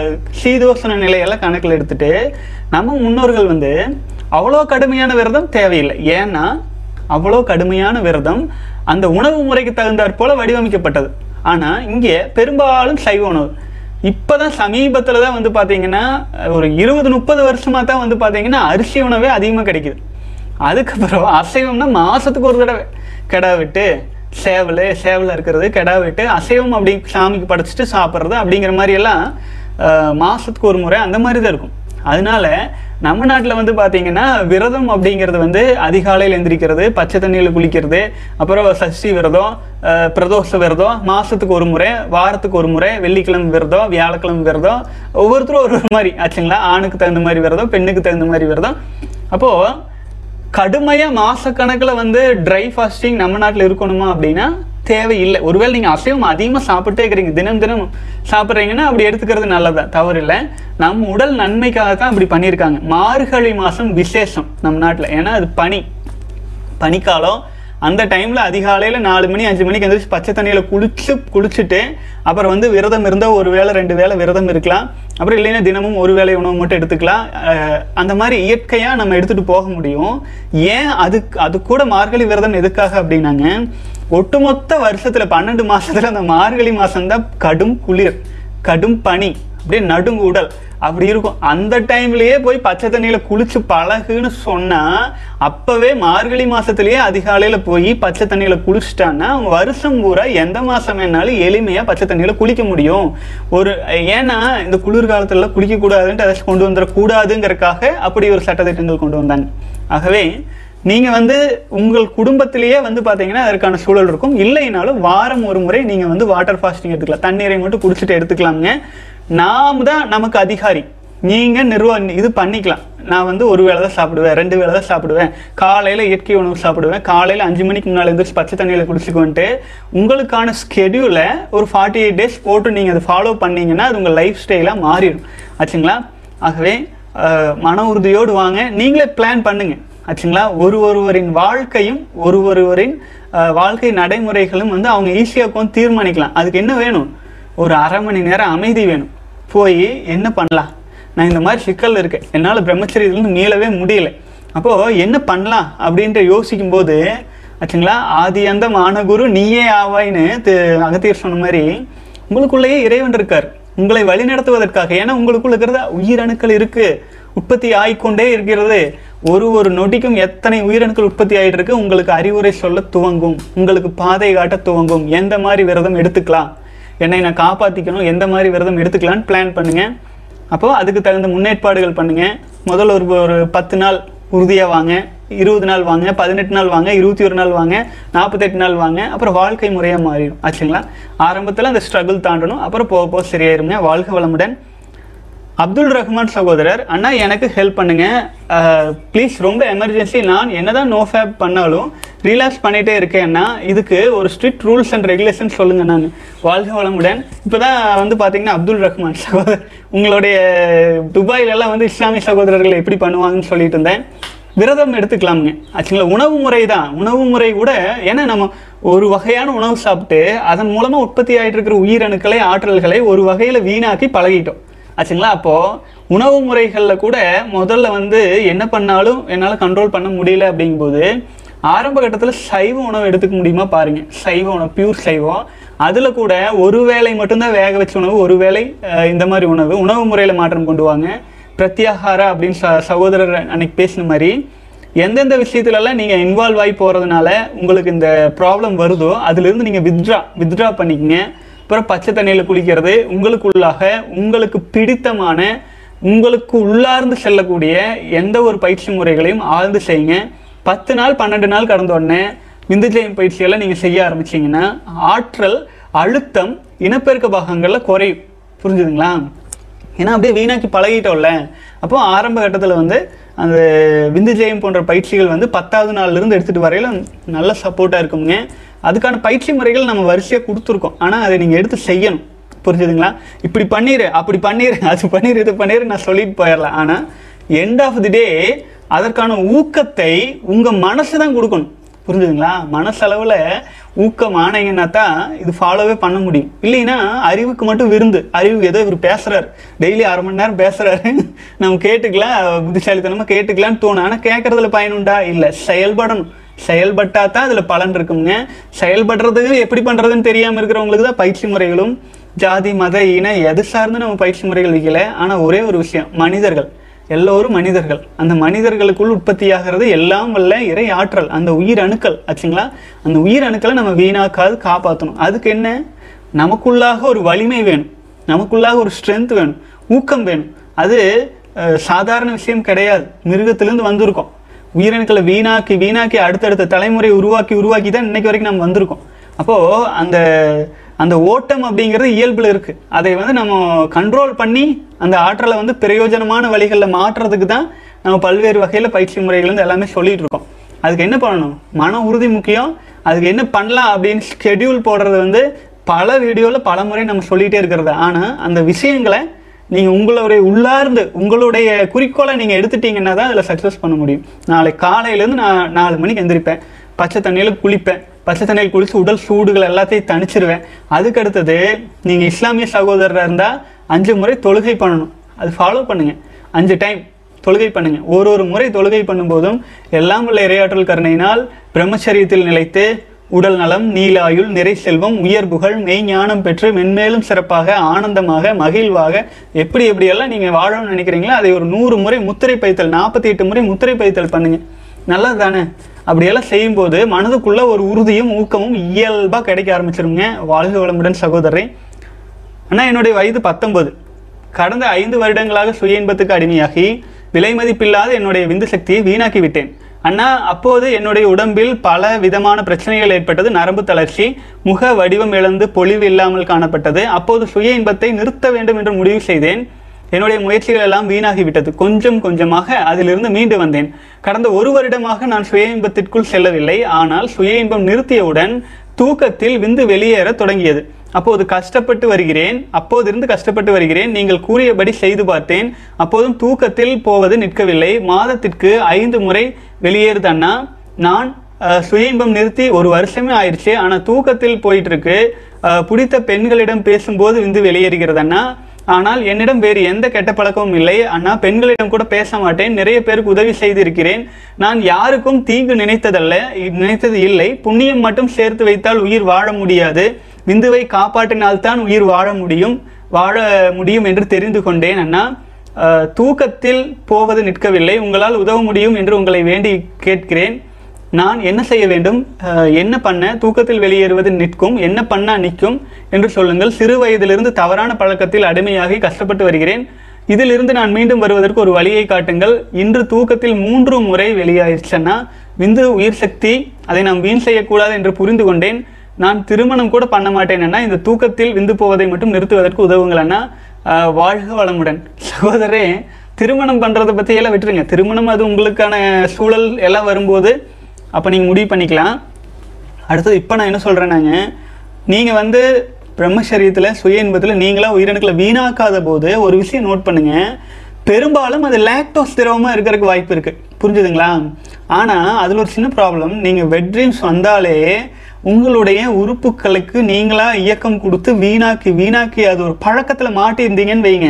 சீதோசன நிலையெல்லாம் கணக்கில் எடுத்துட்டு நம்ம முன்னோர்கள் வந்து அவ்வளோ கடுமையான விரதம் தேவையில்லை. ஏன்னா அவ்வளோ கடுமையான விரதம் அந்த உணவு முறைக்கு தகுந்தாற் போல வடிவமைக்கப்பட்டது. ஆனால் இங்கே பெரும்பாலும் சைவ உணவு. இப்போ தான் சமீபத்தில் தான் வந்து பார்த்தீங்கன்னா ஒரு இருபது முப்பது வருஷமாக தான் வந்து பார்த்தீங்கன்னா அரிசி உணவே அதிகமாக கிடைக்குது. அதுக்கப்புறம் அசைவம்னா மாதத்துக்கு ஒரு தடவை கிடா விட்டு சேவல் சேவலில் இருக்கிறது கிடா விட்டு அசைவம் அப்படி சாமிக்கு படைச்சிட்டு சாப்பிட்றது அப்படிங்கிற மாதிரியெல்லாம் மாதத்துக்கு ஒரு முறை அந்த மாதிரி தான் இருக்கும். அதனால நம்ம நாட்டில் வந்து பார்த்தீங்கன்னா விரதம் அப்படிங்கிறது வந்து அதிகாலையில் எந்திரிக்கிறது, பச்சை தண்ணியில் குளிக்கிறது, அப்புறம் சஷ்டி விரதம், பிரதோஷ விரதம், மாதத்துக்கு ஒரு முறை, வாரத்துக்கு ஒரு முறை, வெள்ளிக்கிழமை விரதம், வியாழக்கிழமை விரதம், ஒவ்வொருத்தரும் ஒரு ஒரு மாதிரி ஆச்சுங்களா. ஆணுக்கு தகுந்த மாதிரி விரதம், பெண்ணுக்கு தகுந்த மாதிரி விரதம். அப்போது கடுமையாக மாதக்கணக்கில் வந்து ட்ரை ஃபாஸ்டிங் நம்ம நாட்டில் இருக்கணுமா அப்படின்னா தேவையில்லை. ஒருவேளை நீங்கள் அசைவம் அதிகமாக சாப்பிட்டே இருக்கிறீங்க, தினம் தினம் சாப்பிட்றீங்கன்னா அப்படி எடுத்துக்கிறது நல்லதான், தவறு இல்லை. நம்ம உடல் நன்மைக்காக தான் அப்படி பண்ணியிருக்காங்க. மார்கழி மாதம் விசேஷம் நம்ம நாட்டில். ஏன்னா அது பனி பனிக்காலம். அந்த டைமில் அதிகாலையில் நாலு மணி அஞ்சு மணிக்கு எந்திரிச்சு பச்சை தண்ணியில் குளிச்சு குளிச்சுட்டு அப்புறம் வந்து விரதம் இருந்தால் ஒரு வேளை ரெண்டு வேளை விரதம் இருக்கலாம். அப்புறம் இல்லைன்னா தினமும் ஒரு வேளை உணவு மட்டும் எடுத்துக்கலாம். அந்த மாதிரி இயற்கையாக நம்ம எடுத்துகிட்டு போக முடியும். ஏன் அதுக்கு அது கூட மார்கழி விரதம் எதுக்காக அப்படின்னாங்க, ஒட்டுமொத்த வருஷத்தில் பன்னெண்டு மாதத்தில் அந்த மார்கழி மாதம்தான் கடும் குளிர், கடும் பனி, அப்படியே நடுங்கு உடல் அப்படி இருக்கும். அந்த டைம்லயே போய் பச்சை தண்ணியில குளிச்சு பழகுன்னு சொன்னா, அப்பவே மார்கழி மாசத்திலேயே அதிகாலையில போய் பச்சை தண்ணியில குளிச்சுட்டான்னா அவங்க வருஷம் பூரா எந்த மாசம் வேணாலும் எளிமையா பச்சை தண்ணியில குளிக்க முடியும். ஒரு ஏன்னா இந்த குளிர்காலத்துல குளிக்க கூடாதுன்ட்டு ஏதாச்சும் கொண்டு வந்துடக்கூடாதுங்கிறதுக்காக அப்படி ஒரு சட்டத்திட்டங்கள் கொண்டு வந்தாங்க. ஆகவே நீங்க வந்து உங்கள் குடும்பத்திலேயே வந்து பாத்தீங்கன்னா அதற்கான சூழல் இருக்கும். இல்லைனாலும் வாரம் ஒரு முறை நீங்க வந்து வாட்டர் ஃபாஸ்டிங் எடுத்துக்கலாம், தண்ணீரை மட்டும் குடிச்சிட்டு எடுத்துக்கலாங்க. நாம் தான் நமக்கு அதிகாரி. நீங்க நிர்வாக இது பண்ணிக்கலாம். நான் வந்து ஒரு வேளை தான் சாப்பிடுவேன், ரெண்டு வேளை தான் சாப்பிடுவேன், காலையில இயற்கை உணவு சாப்பிடுவேன், காலையில அஞ்சு மணிக்கு முன்னாடி எழுந்திரிச்சு பச்சை தண்ணியில குடிச்சுக்குவந்துட்டு உங்களுக்கான ஸ்கெடியூலை ஒரு ஃபார்ட்டி எயிட் டேஸ் போட்டு நீங்க அதை ஃபாலோ பண்ணீங்கன்னா அது உங்க லைஃப் ஸ்டைலா மாறிடும் ஆச்சுங்களா. ஆகவே மன உறுதியோடு வாங்க, நீங்களே பிளான் பண்ணுங்க ஆச்சுங்களா. ஒரு ஒருவரின் வாழ்க்கையும் ஒரு ஒருவரின் வாழ்க்கை நடைமுறைகளும் வந்து அவங்க ஈஸியாக தீர்மானிக்கலாம். அதுக்கு என்ன வேணும்? ஒரு அரை மணி நேரம் அமைதி வேணும். போய் என்ன பண்ணலாம், நான் இந்த மாதிரி சிக்கல் இருக்கேன், என்னால் பிரம்மச்சரியத்துலேருந்து மீளவே முடியல, அப்போது என்ன பண்ணலாம் அப்படின்ட்டு யோசிக்கும் போது ஆச்சுங்களா, ஆதி அந்த மானகுரு நீயே ஆவாயின்னு அகத்தியர் சொன்ன மாதிரி உங்களுக்குள்ளேயே இறைவன் இருக்கார் உங்களை வழிநடத்துவதற்காக. ஏன்னா உங்களுக்குள்ள இருக்கிறத உயிரணுக்கள் இருக்கு, உற்பத்தி ஆகிக்கொண்டே இருக்கிறது. ஒரு ஒரு நொடிக்கும் எத்தனை உயிரணுக்கள் உற்பத்தி ஆகிட்டு இருக்கு. உங்களுக்கு அறிவுரை சொல்ல துவங்கும், உங்களுக்கு பாதை காட்ட துவங்கும். எந்த மாதிரி விரதம் எடுத்துக்கலாம், என்னை நான் காப்பாற்றிக்கணும், எந்த மாதிரி விரதம் எடுத்துக்கலான்னு பிளான் பண்ணுங்க. அப்போது அதுக்கு தகுந்த முன்னேற்பாடுகள் பண்ணுங்க. முதல்ல ஒரு ஒரு பத்து நாள் உறுதியாக வாங்க, இருபது நாள் வாங்க, பதினெட்டு நாள் வாங்க, இருபத்தி ஒரு நாள் வாங்க, நாற்பத்தெட்டு நாள் வாங்க. அப்புறம் வாழ்க்கை முறையாக மாறிடும் ஆச்சுங்களா. ஆரம்பத்தில் அந்த ஸ்ட்ரகிள் தாண்டணும், அப்புறம் போக போக சரியாயிருங்க. வாழ்க வளமுடன். அப்துல் ரஹ்மான் சகோதரர், அண்ணா எனக்கு ஹெல்ப் பண்ணுங்க ப்ளீஸ், ரொம்ப எமர்ஜென்சி. நான் என்னதான் நோ ஃபேப் பண்ணாலும் ரீலாக்ஸ் பண்ணிகிட்டே இருக்கேன்னா இதுக்கு ஒரு ஸ்ட்ரிக்ட் ரூல்ஸ் அண்ட் ரெகுலேஷன் சொல்லுங்கள். நான் வாழ்க வளமுடன். இப்போ தான் வந்து பார்த்தீங்கன்னா அப்துல் ரஹ்மான் சகோதரர், உங்களுடைய துபாயிலெல்லாம் வந்து இஸ்லாமிய சகோதரர்கள் எப்படி பண்ணுவாங்கன்னு சொல்லிட்டு இருந்தேன். விரதம் எடுத்துக்கலாமுங்க ஆச்சுங்களா. உணவு முறை தான், உணவு முறை கூட ஏன்னா நம்ம ஒரு வகையான உணவு சாப்பிட்டு அதன் மூலமாக உற்பத்தி ஆகிட்டு இருக்கிற உயிரணுக்களை ஆற்றல்களை ஒரு வகையில் வீணாக்கி பழகிட்டோம் ஆச்சுங்களா. அப்போது உணவு முறைகளில் கூட முதல்ல வந்து என்ன பண்ணாலும் என்னால் கண்ட்ரோல் பண்ண முடியல அப்படிங்கும்போது ஆரம்ப கட்டத்தில் சைவ உணவு எடுத்துக்க முடியுமா பாருங்கள். சைவ உணவு, பியூர் சைவம், அதில் கூட ஒரு வேளை மட்டும்தான் வேக வச்ச உணவு, ஒரு வேளை இந்த மாதிரி உணவு உணவு முறையில் மாற்றம் கொண்டு வாங்க. பிரத்யாகாரா அப்படின்னு ச சகோதரர் அன்னைக்கு பேசின மாதிரி எந்தெந்த விஷயத்துலலாம் நீங்கள் இன்வால்வ் ஆகி போகிறதுனால உங்களுக்கு இந்த ப்ராப்ளம் வருதோ அதிலிருந்து நீங்கள் வித்ட்ரா வித்ட்ரா பண்ணிக்கங்க. அப்புறம் பச்சை தண்ணியில் குளிக்கிறது, உங்களுக்குள்ளாக உங்களுக்கு பிடித்தமான உங்களுக்கு உள்ளார்ந்து செல்லக்கூடிய எந்த ஒரு பயிற்சி முறைகளையும் ஆழ்ந்து செய்யுங்க. பத்து நாள் பன்னெண்டு நாள் கடந்த உடனே விந்துஜயம் பயிற்சியெல்லாம் நீங்கள் செய்ய ஆரம்பிச்சிங்கன்னா ஆற்றல் அழுத்தம் இனப்பெருக்க பாகங்களில் குறையும். புரிஞ்சுதுங்களா? ஏன்னா அப்படியே வீணாக்கி பழகிட்டோம்ல. அப்போ ஆரம்ப கட்டத்தில் வந்து அந்த விந்துஜயம் போன்ற பயிற்சிகள் வந்து பத்தாவது நாள்லேருந்து எடுத்துகிட்டு வரையில நல்ல சப்போர்ட்டாக இருக்குங்க. அதுக்கான பயிற்சி முறைகள் நம்ம வரிசையாக கொடுத்துருக்கோம், ஆனால் அதை நீங்கள் எடுத்து செய்யணும். புரிஞ்சுதுங்களா? இப்படி பண்ணிடு, அப்படி பண்ணிடு, அது பண்ணிடு, இது பண்ணிடு நான் சொல்லிட்டு போயிடலாம். ஆனால் எண்ட் ஆஃப் தி டே அதற்கான ஊக்கத்தை உங்கள் மனசு தான் கொடுக்கணும். புரிஞ்சுதுங்களா? மனசளவில் ஊக்கம் ஆனீங்கன்னா தான் இது ஃபாலோவே பண்ண முடியும். இல்லைன்னா அறிவுக்கு மட்டும் விருந்து, அறிவுக்கு ஏதோ இவர் பேசுகிறார், டெய்லி அரை மணி நேரம் பேசுகிறாரு, நம்ம கேட்டுக்கலாம், புத்திசாலித்தனமாக கேட்டுக்கலான்னு தோணும். ஆனால் கேட்குறதுல பயனுண்டா? இல்லை, செயல்படணும். செயல்பட்டா தான் அதில் பலன் இருக்குங்க. செயல்படுறதுக்கு எப்படி பண்ணுறதுன்னு தெரியாமல் இருக்கிறவங்களுக்கு தான் பயிற்சி முறைகளும் ஜாதி மத இன எது சார்ந்து நம்ம பயிற்சி முறைகள் வைக்கல. ஆனால் ஒரே ஒரு விஷயம், மனிதர்கள் எல்லோரும் மனிதர்கள். அந்த மனிதர்களுக்குள் உற்பத்தியாகிறது எல்லாம் வல்ல இறை ஆற்றல், அந்த உயிர் அணுக்கள் ஆச்சுங்களா. அந்த உயிர் அணுக்களை நம்ம வீணாக்காது காப்பாற்றணும். அதுக்கு என்ன, நமக்குள்ளாக ஒரு வலிமை வேணும், நமக்குள்ளாக ஒரு ஸ்ட்ரென்த் வேணும், ஊக்கம் வேணும். அது சாதாரண விஷயம் கிடையாது. மிருகத்திலேருந்து வந்திருக்கோம். உயிரணுக்களை வீணாக்கி வீணாக்கி அடுத்தடுத்த தலைமுறை உருவாக்கி உருவாக்கி தான் இன்னைக்கு வரைக்கும் நம்ம வந்திருக்கோம். அப்போது அந்த அந்த ஓட்டம் அப்படிங்கிறது இயல்பில் இருக்குது. அதை வந்து நம்ம கண்ட்ரோல் பண்ணி அந்த ஆற்றலை வந்து பிரயோஜனமான வழிகளில் மாற்றுறதுக்கு தான் நம்ம பல்வேறு வகையில் பயிற்சி முறைகள் வந்து எல்லாமே சொல்லிகிட்டு இருக்கோம். அதுக்கு என்ன பண்ணணும்? மன உறுதி முக்கியம். அதுக்கு என்ன பண்ணலாம் அப்படின்னு ஸ்கெடியூல் போடுறது வந்து பல வீடியோவில் பல முறை நம்ம சொல்லிகிட்டே இருக்கிறது. ஆனால் அந்த விஷயங்களை நீங்கள் உங்களுடைய உள்ளார்ந்து உங்களுடைய குறிக்கோளை நீங்கள் எடுத்துட்டீங்கன்னா தான் அதில் சக்ஸஸ் பண்ண முடியும். நாளை காலையிலேருந்து நான் நாலு மணிக்கு எந்திரிப்பேன், பச்சை தண்ணியில் குளிப்பேன், பச்சை தண்ணியில் குளித்து உடல் சூடுகள் எல்லாத்தையும் தணிச்சிருவேன். அதுக்கு அடுத்தது நீங்கள் இஸ்லாமிய சகோதரராக இருந்தால் அஞ்சு முறை தொழுகை பண்ணணும். அது ஃபாலோ பண்ணுங்கள். அஞ்சு டைம் தொழுகை பண்ணுங்கள். ஒரு ஒரு முறை தொழுகை பண்ணும்போதும் எல்லாம் உள்ள இறையாற்றல் கருணையினால் பிரம்மச்சரியத்தில் நிலைத்து உடல் நலம், நீலாயுள், நிறை செல்வம், உயர் புகழ், மெய்ஞானம் பெற்று மென்மேலும் சிறப்பாக ஆனந்தமாக மகிழ்வாக எப்படி எப்படியெல்லாம் நீங்கள் வாழணும்னு நினைக்கிறீங்களோ அதை ஒரு நூறு முறை முத்திரை பைத்தல், நாற்பத்தி எட்டு முறை முத்திரை பைத்தல் பண்ணுங்கள். நல்லது தானே? அப்படியெல்லாம் செய்யும்போது மனதுக்குள்ள ஒரு உறுதியும் ஊக்கமும் இயல்பாக கிடைக்க ஆரம்பிச்சிருங்க. வாழ்க வளமுடன் சகோதரரை. ஆனால் என்னுடைய வயது பத்தொன்பது. கடந்த ஐந்து வருடங்களாக சுய இன்பத்துக்கு அடிமையாகி விலை மதிப்பில்லாத என்னுடைய விந்து சக்தியை வீணாக்கி விட்டேன். அண்ணா, அப்போது என்னுடைய உடம்பில் பல விதமான பிரச்சனைகள் ஏற்பட்டது. நரம்பு தளர்ச்சி, முக வடிவம் இழந்து பொலிவு இல்லாமல் காணப்பட்டது. அப்போது சுய இன்பத்தை நிறுத்த வேண்டும் என்று முடிவு செய்தேன். என்னுடைய முயற்சிகள் எல்லாம் வீணாகிவிட்டது. கொஞ்சம் கொஞ்சமாக அதிலிருந்து மீண்டு வந்தேன். கடந்த ஒரு வருடமாக நான் சுய இன்பத்திற்குள் செல்லவில்லை. ஆனால் சுய இன்பம் நிறுத்தியவுடன் தூக்கத்தில் விந்து வெளியேற தொடங்கியது. அப்போது கஷ்டப்பட்டு வருகிறேன் அப்போதிருந்து கஷ்டப்பட்டு வருகிறேன். நீங்கள் கூறியபடி செய்து பார்த்தேன். அப்போதும் தூக்கத்தில் போவது நிற்கவில்லை. மாதத்திற்கு ஐந்து முறை வெளியேறுதண்ணா. நான் சுய இன்பம் நிறுத்தி ஒரு வருஷமே ஆயிடுச்சு. ஆனால் தூக்கத்தில் போயிட்டு இருக்கு. பிடித்த பெண்களிடம் பேசும்போது விந்து வெளியேறுகிறதண்ணா. ஆனால் என்னிடம் வேறு எந்த கெட்ட பழக்கமும் இல்லை அண்ணா. பெண்களிடம் கூட பேச மாட்டேன். நிறைய பேருக்கு உதவி செய்திருக்கிறேன். நான் யாருக்கும் தீங்கு நினைத்ததல்ல நினைத்தது இல்லை. புண்ணியம் மட்டும் சேர்த்து வைத்தால் உயிர் வாழ முடியாது. விந்துவை காப்பாற்றினால்தான் உயிர் வாழ முடியும் வாழ முடியும் என்று தெரிந்து கொண்டேன் அண்ணா. தூக்கத்தில் போவது நிற்கவில்லை. உங்களால் உதவ முடியும் என்று உங்களை வேண்டி கேட்கிறேன். நான் என்ன செய்ய வேண்டும்? என்ன பண்ண தூக்கத்தில் வெளியேறுவது நிற்கும்? என்ன பண்ணா நிற்கும் என்று சொல்லுங்கள். சிறு வயதிலிருந்து தவறான பழக்கத்தில் அடிமையாகி கஷ்டப்பட்டு வருகிறேன். இதிலிருந்து நான் மீண்டும் வருவதற்கு ஒரு வழியை காட்டுங்கள். இன்று தூக்கத்தில் மூன்று முறை வெளியாயிருச்சன்னா விந்து உயிர் சக்தி, அதை நாம் வீண் செய்யக்கூடாது என்று புரிந்து கொண்டேன். நான் திருமணம் கூட பண்ண மாட்டேன்னா இந்த தூக்கத்தில் விந்து போவதை மட்டும் நிறுத்துவதற்கு உதவுங்களன்னா. வாழ்க வளமுடன் சகோதரே. திருமணம் பண்ணுறதை பற்றி எல்லாம் விட்டுருங்க. திருமணம் அது உங்களுக்கான சூழல் எல்லாம் வரும்போது அப்போ நீங்கள் முடிவு பண்ணிக்கலாம். அடுத்தது இப்போ நான் என்ன சொல்கிறேன்னாங்க, நீங்கள் வந்து பிரம்மச்சரியத்தில் சுய இன்பத்தில் நீங்களாக உயிரணுக்களை வீணாக்காத போது ஒரு விஷயம் நோட் பண்ணுங்கள். பெரும்பாலும் அது லாக்டோஸ் திரவமாக இருக்கிறதுக்கு வாய்ப்பு இருக்குது, புரிஞ்சுதுங்களா? ஆனால் அதில் ஒரு சின்ன ப்ராப்ளம், நீங்கள் வெட் ட்ரீம்ஸ் வந்தாலே உங்களுடைய உறுப்புகளுக்கு நீங்களாக இயக்கம் கொடுத்து வீணாக்கி வீணாக்கி அது ஒரு பழக்கத்தில் மாட்டியிருந்தீங்கன்னு வைங்க,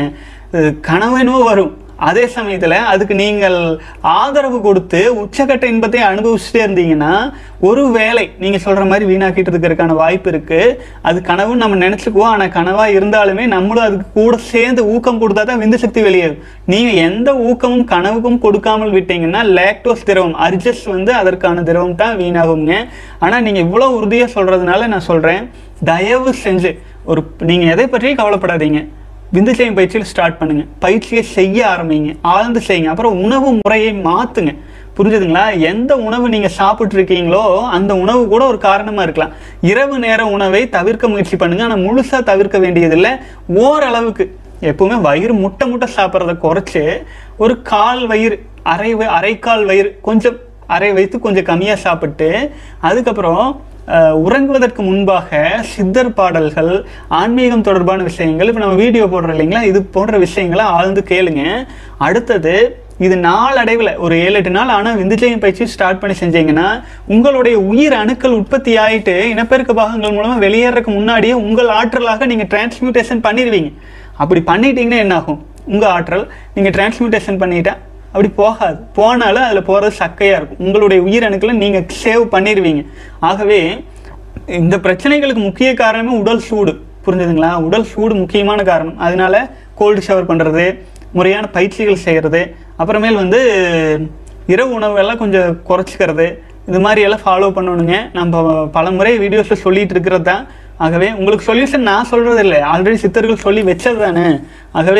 கனவனோ வரும். அதே சமயத்தில் அதுக்கு நீங்கள் ஆதரவு கொடுத்து உச்சக்கட்ட இன்பத்தை அனுபவிச்சுட்டே இருந்தீங்கன்னா ஒரு வேளை நீங்கள் சொல்கிற மாதிரி வீணாக்கிட்டு இருக்கிறதுக்கான வாய்ப்பு இருக்குது. அது கனவுன்னு நம்ம நினச்சிக்குவோம், ஆனால் கனவாக இருந்தாலுமே நம்மளும் அதுக்கு கூட சேர்ந்து ஊக்கம் கொடுத்தா தான் விந்து சக்தி வெளியேறும். நீங்கள் எந்த ஊக்கமும் கனவுக்கும் கொடுக்காமல் விட்டீங்கன்னா லாக்டோஸ் திரவம் அர்ஜஸ் வந்து அதற்கான திரவம் தான் வீணாகுங்க. ஆனால் நீங்கள் இவ்வளோ உறுதியாக சொல்கிறதுனால நான் சொல்கிறேன், தயவு செஞ்சு ஒரு நீங்கள் எதை பற்றியும் கவலைப்படாதீங்க, விந்து செய்யும் பயிற்சியில் ஸ்டார்ட் பண்ணுங்க, பயிற்சியை செய்ய ஆரம்பிங்க, ஆழ்ந்து செய்யுங்க. அப்புறம் உணவு முறையை மாற்றுங்க, புரிஞ்சுதுங்களா? எந்த உணவு நீங்கள் சாப்பிட்டு இருக்கீங்களோ அந்த உணவு கூட ஒரு காரணமாக இருக்கலாம். இரவு நேர உணவை தவிர்க்க முயற்சி பண்ணுங்க, ஆனால் முழுசாக தவிர்க்க வேண்டியதில்லை. ஓரளவுக்கு எப்பவுமே வயிறு முட்டை முட்டை சாப்பிட்றத குறைச்சி ஒரு கால் வயிறு அரை அரைக்கால் வயிறு கொஞ்சம் அரை வைத்து கொஞ்சம் கம்மியாக சாப்பிட்டு அதுக்கப்புறம் உறங்குவதற்கு முன்பாக சித்தர் பாடல்கள், ஆன்மீகம் தொடர்பான விஷயங்கள், இப்போ நம்ம வீடியோ போடுறோம் இல்லைங்களா, இது போன்ற விஷயங்களை ஆழ்ந்து கேளுங்க. அடுத்தது இது நாளடைவில் ஒரு ஏழு எட்டு நாள் ஆனால் விந்துஜயம் பயிற்சி ஸ்டார்ட் பண்ணி செஞ்சீங்கன்னா உங்களுடைய உயிர் அணுக்கள் உற்பத்தி ஆகிட்டு இனப்பெருக்க பாகங்கள் மூலமாக வெளியேறதுக்கு முன்னாடியே உங்கள் ஆற்றலாக நீங்கள் டிரான்ஸ்மியூட்டேஷன் பண்ணிடுவீங்க. அப்படி பண்ணிட்டீங்கன்னா என்ன ஆகும்? உங்கள் ஆற்றல் நீங்கள் டிரான்ஸ்மியூட்டேஷன் பண்ணிட்டா அப்படி போகாது, போனாலும் அதில் போகிறது சக்கையாக இருக்கும். உங்களுடைய உயிரணுக்களை நீங்கள் சேவ் பண்ணிடுவீங்க. ஆகவே இந்த பிரச்சனைகளுக்கு முக்கிய காரணமே உடல் சூடு, புரிஞ்சுதுங்களா? உடல் சூடு முக்கியமான காரணம். அதனால கோல்டு ஷவர் பண்ணுறது, முறையான பயிற்சிகள் செய்கிறது, அப்புறமேல் வந்து இரவு உணவுகள்லாம் கொஞ்சம் குறைச்சிக்கிறது, இது மாதிரி எல்லாம் ஃபாலோ பண்ணணுங்க. நம்ம பல முறை வீடியோஸில் சொல்லிட்டு இருக்கிறது தான். ஆகவே உங்களுக்கு சொல்யூஷன் நான் சொல்கிறது இல்லை, ஆல்ரெடி சித்தர்கள் சொல்லி வச்சது தானே. ஆகவே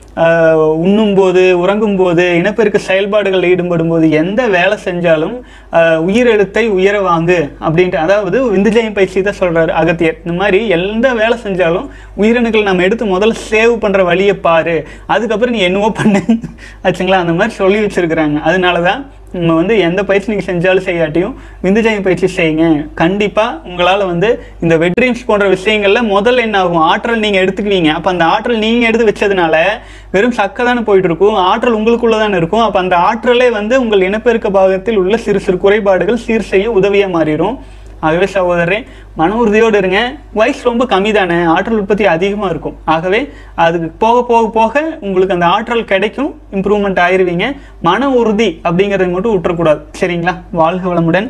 உண்ணும் போது, உறங்கும் போது, இனப்பெருக்க செயல்பாடுகள் ஈடுபடும் போது எந்த வேலை செஞ்சாலும் உயிரெழுத்தை உயர வாங்கு அப்படின்ட்டு, அதாவது விந்துஜயம் பயிற்சி தான் சொல்கிறாரு அகத்தியர். இந்த மாதிரி எந்த வேலை செஞ்சாலும் உயிரணுக்கள் நம்ம எடுத்து முதல்ல சேவ் பண்ணுற வழியை பாரு, அதுக்கப்புறம் நீ என்னவோ பண்ணு ஆச்சுங்களா, அந்த மாதிரி சொல்லி வச்சுருக்குறாங்க. அதனால தான் நம்ம வந்து எந்த பயிற்சி நீங்கள் செஞ்சாலும் செய்யாட்டியும் விந்துஜயம் பயிற்சி செய்யுங்க. கண்டிப்பாக உங்களால் வந்து இந்த வெட் ட்ரீம்ஸ் போன்ற விஷயங்களில் முதல்ல என்ன ஆகும், ஆற்றல் நீங்கள் எடுத்துக்குவீங்க. அப்போ அந்த ஆற்றல் நீங்கள் எடுத்து வச்சதுனால வெறும் சக்கை தானே போயிட்டு இருக்கும், ஆற்றல் உங்களுக்குள்ள தானே இருக்கும். அப்போ அந்த ஆற்றலே வந்து உங்கள் இனப்பெருக்க பாகத்தில் உள்ள சிறு சிறு குறைபாடுகள் சீர் செய்ய உதவியாக மாறிடும். ஆகவே சகோதரரே, மன உறுதியோடு இருங்க. வயசு ரொம்ப கம்மி தானே, ஆற்றல் உற்பத்தி அதிகமாக இருக்கும். ஆகவே அதுக்கு போக போக போக உங்களுக்கு அந்த ஆற்றல் கிடைக்கும், இம்ப்ரூவ்மெண்ட் ஆயிடுவீங்க. மன உறுதி அப்படிங்கிறத மட்டும் விட்டுறக்கூடாது, சரிங்களா? வாழ்க வளமுடன்.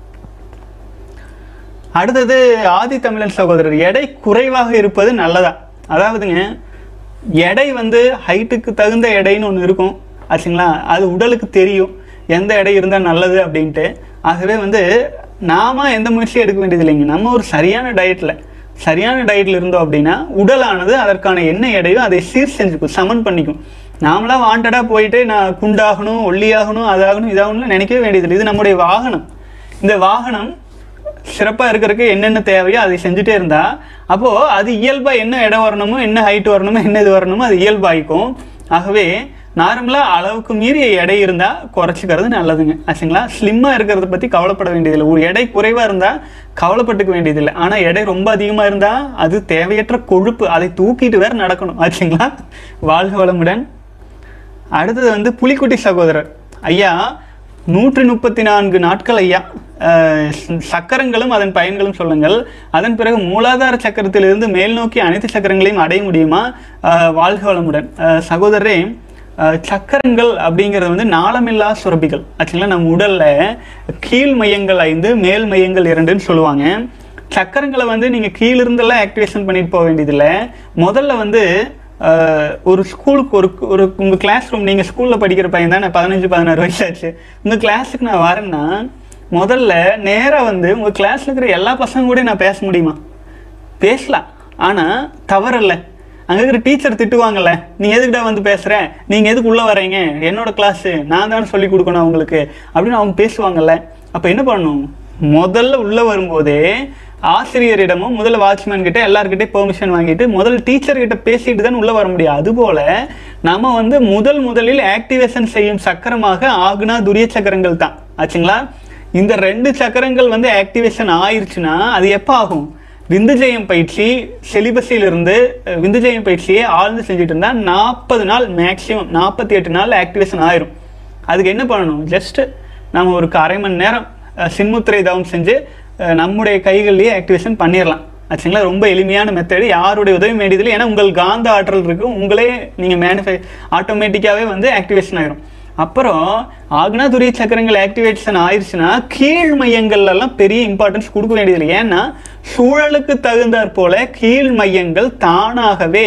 அடுத்தது ஆதி தமிழன் சகோதரர், எடை குறைவாக இருப்பது நல்லதா? அதாவதுங்க, எடை வந்து ஹைட்டுக்கு தகுந்த எடைன்னு ஒன்று இருக்கும் ஆச்சுங்களா, அது உடலுக்கு தெரியும் எந்த எடை இருந்தால் நல்லது அப்படின்ட்டு. ஆகவே வந்து நாம எந்த முயற்சியும் எடுக்க வேண்டியது இல்லைங்க. நம்ம ஒரு சரியான டயட்டில் சரியான டயட்டில் இருந்தோம் அப்படின்னா உடலானது அதற்கான என்ன எடையோ அதை சீர் செஞ்சுக்கும், சமன் பண்ணிக்கும். நாமளாக வாண்டடாக போயிட்டு நான் குண்டாகணும், ஒல்லியாகணும், அதாகணும், இதாகணும்னு நினைக்கவே வேண்டியதில்லை. இது நம்முடைய வாகனம். இந்த வாகனம் சிறப்பாக இருக்கிறதுக்கு என்னென்ன தேவையோ அதை செஞ்சுட்டே இருந்தால் அப்போது அது இயல்பாக என்ன இடம் வரணுமோ, என்ன ஹைட் வரணுமோ, என்ன இது வரணுமோ அது இயல்பாகிக்கும். ஆகவே நார்மலாக அளவுக்கு மீறிய எடை இருந்தால் குறைச்சிக்கிறது நல்லதுங்க ஆச்சுங்களா. ஸ்லிம்மாக இருக்கிறத பற்றி கவலைப்பட வேண்டியதில்லை. ஒரு எடை குறைவாக இருந்தால் கவலைப்பட்டுக்க வேண்டியதில்லை. ஆனால் எடை ரொம்ப அதிகமாக இருந்தால் அது தேவையற்ற கொழுப்பு, அதை தூக்கிட்டு வேறு நடக்கணும் ஆச்சுங்களா. வாழ்க வளமுடன். அடுத்தது வந்து புலிக்குட்டி சகோதரர், ஐயா நூற்றி முப்பத்தி நான்கு நாட்கள் ஐயா சக்கரங்களும் அதன் பயன்களும் சொல்லுங்கள். அதன் பிறகு மூலாதார சக்கரத்திலிருந்து மேல் நோக்கி அனைத்து சக்கரங்களையும் அடைய முடியுமா? வாழ்க வளமுடன். சகோதரரே, சக்கரங்கள் அப்படிங்கிறது வந்து நாளமில்லா சுரப்பிகள் ஆக்சுவலாக நம்ம உடலில் கீழ் மையங்கள் ஐந்து, மேல் மையங்கள் இரண்டுன்னு சொல்லுவாங்க. சக்கரங்களை வந்து நீங்கள் கீழிருந்தெல்லாம் ஆக்டிவேஷன் பண்ணிட்டு போக வேண்டியதில்லை. முதல்ல வந்து ஒரு ஸ்கூலுக்கு ஒரு ஒரு உங்கள் கிளாஸ் ரூம், நீங்கள் ஸ்கூலில் படிக்கிற பையன் தான், பதினஞ்சு பதினாறு வயசாச்சு, உங்கள் கிளாஸுக்கு நான் வரேன்னா முதல்ல நேராக வந்து உங்கள் கிளாஸில் இருக்கிற எல்லா பசங்க கூட நான் பேச முடியுமா? பேசலாம், ஆனால் தவறில்லை. அங்கே இருக்கிற டீச்சர் திட்டுவாங்கல்ல, நீ எதுக்கிட்ட வந்து பேசுகிற, நீங்கள் எதுக்கு உள்ளே வரீங்க, என்னோடய கிளாஸு, நான் தானே சொல்லி கொடுக்கணும் அவங்களுக்கு அப்படின்னு அவங்க பேசுவாங்கல்ல. அப்போ என்ன பண்ணணும், முதல்ல உள்ளே வரும்போதே ஆசிரியரிடமும் முதல்ல வாட்ச்மேன் கிட்ட எல்லாருக்கிட்டே பெர்மிஷன் வாங்கிட்டு முதல் டீச்சர்கிட்ட பேசிட்டு தான் உள்ளே வர முடியும். அதுபோல் நம்ம வந்து முதல் முதலில் ஆக்டிவேஷன் செய்யும் சக்கரமாக ஆகுனா துரிய சக்கரங்கள் தான் ஆச்சுங்களா. இந்த ரெண்டு சக்கரங்கள் வந்து ஆக்டிவேஷன் ஆயிடுச்சுன்னா அது எப்போ ஆகும், விந்துஜயம் பயிற்சி செலிபஸிலிருந்து விந்துஜயம் பயிற்சியை ஆழ்ந்து செஞ்சுட்டு இருந்தால் நாற்பது நாள் மேக்ஸிமம் நாற்பத்தி எட்டு நாள் ஆக்டிவேஷன் ஆயிரும். அதுக்கு என்ன பண்ணணும், ஜஸ்ட் நம்ம ஒரு அரை மணி நேரம் சின்முத்திரை தவம் செஞ்சு நம்முடைய கைகள்லேயே ஆக்டிவேஷன் பண்ணிடலாம் ஆச்சுங்களா. ரொம்ப எளிமையான மெத்தடு, யாருடைய உதவி வேண்டியதில்லை. ஏன்னா உங்கள் காந்த ஆற்றல் இருக்குது, உங்களே நீங்கள் மேனிஃபை ஆட்டோமேட்டிக்காகவே வந்து ஆக்டிவேஷன் ஆயிரும். அப்புறம் ஆக்னாதுரிய சக்கரங்கள் ஆக்டிவேஷன் ஆயிடுச்சுன்னா கீழ் மையங்கள்லாம் பெரிய இம்பார்ட்டன்ஸ் கொடுக்க வேண்டியதில்லை. ஏன்னா சூழலுக்கு தகுந்தாற் போல கீழ் மையங்கள் தானாகவே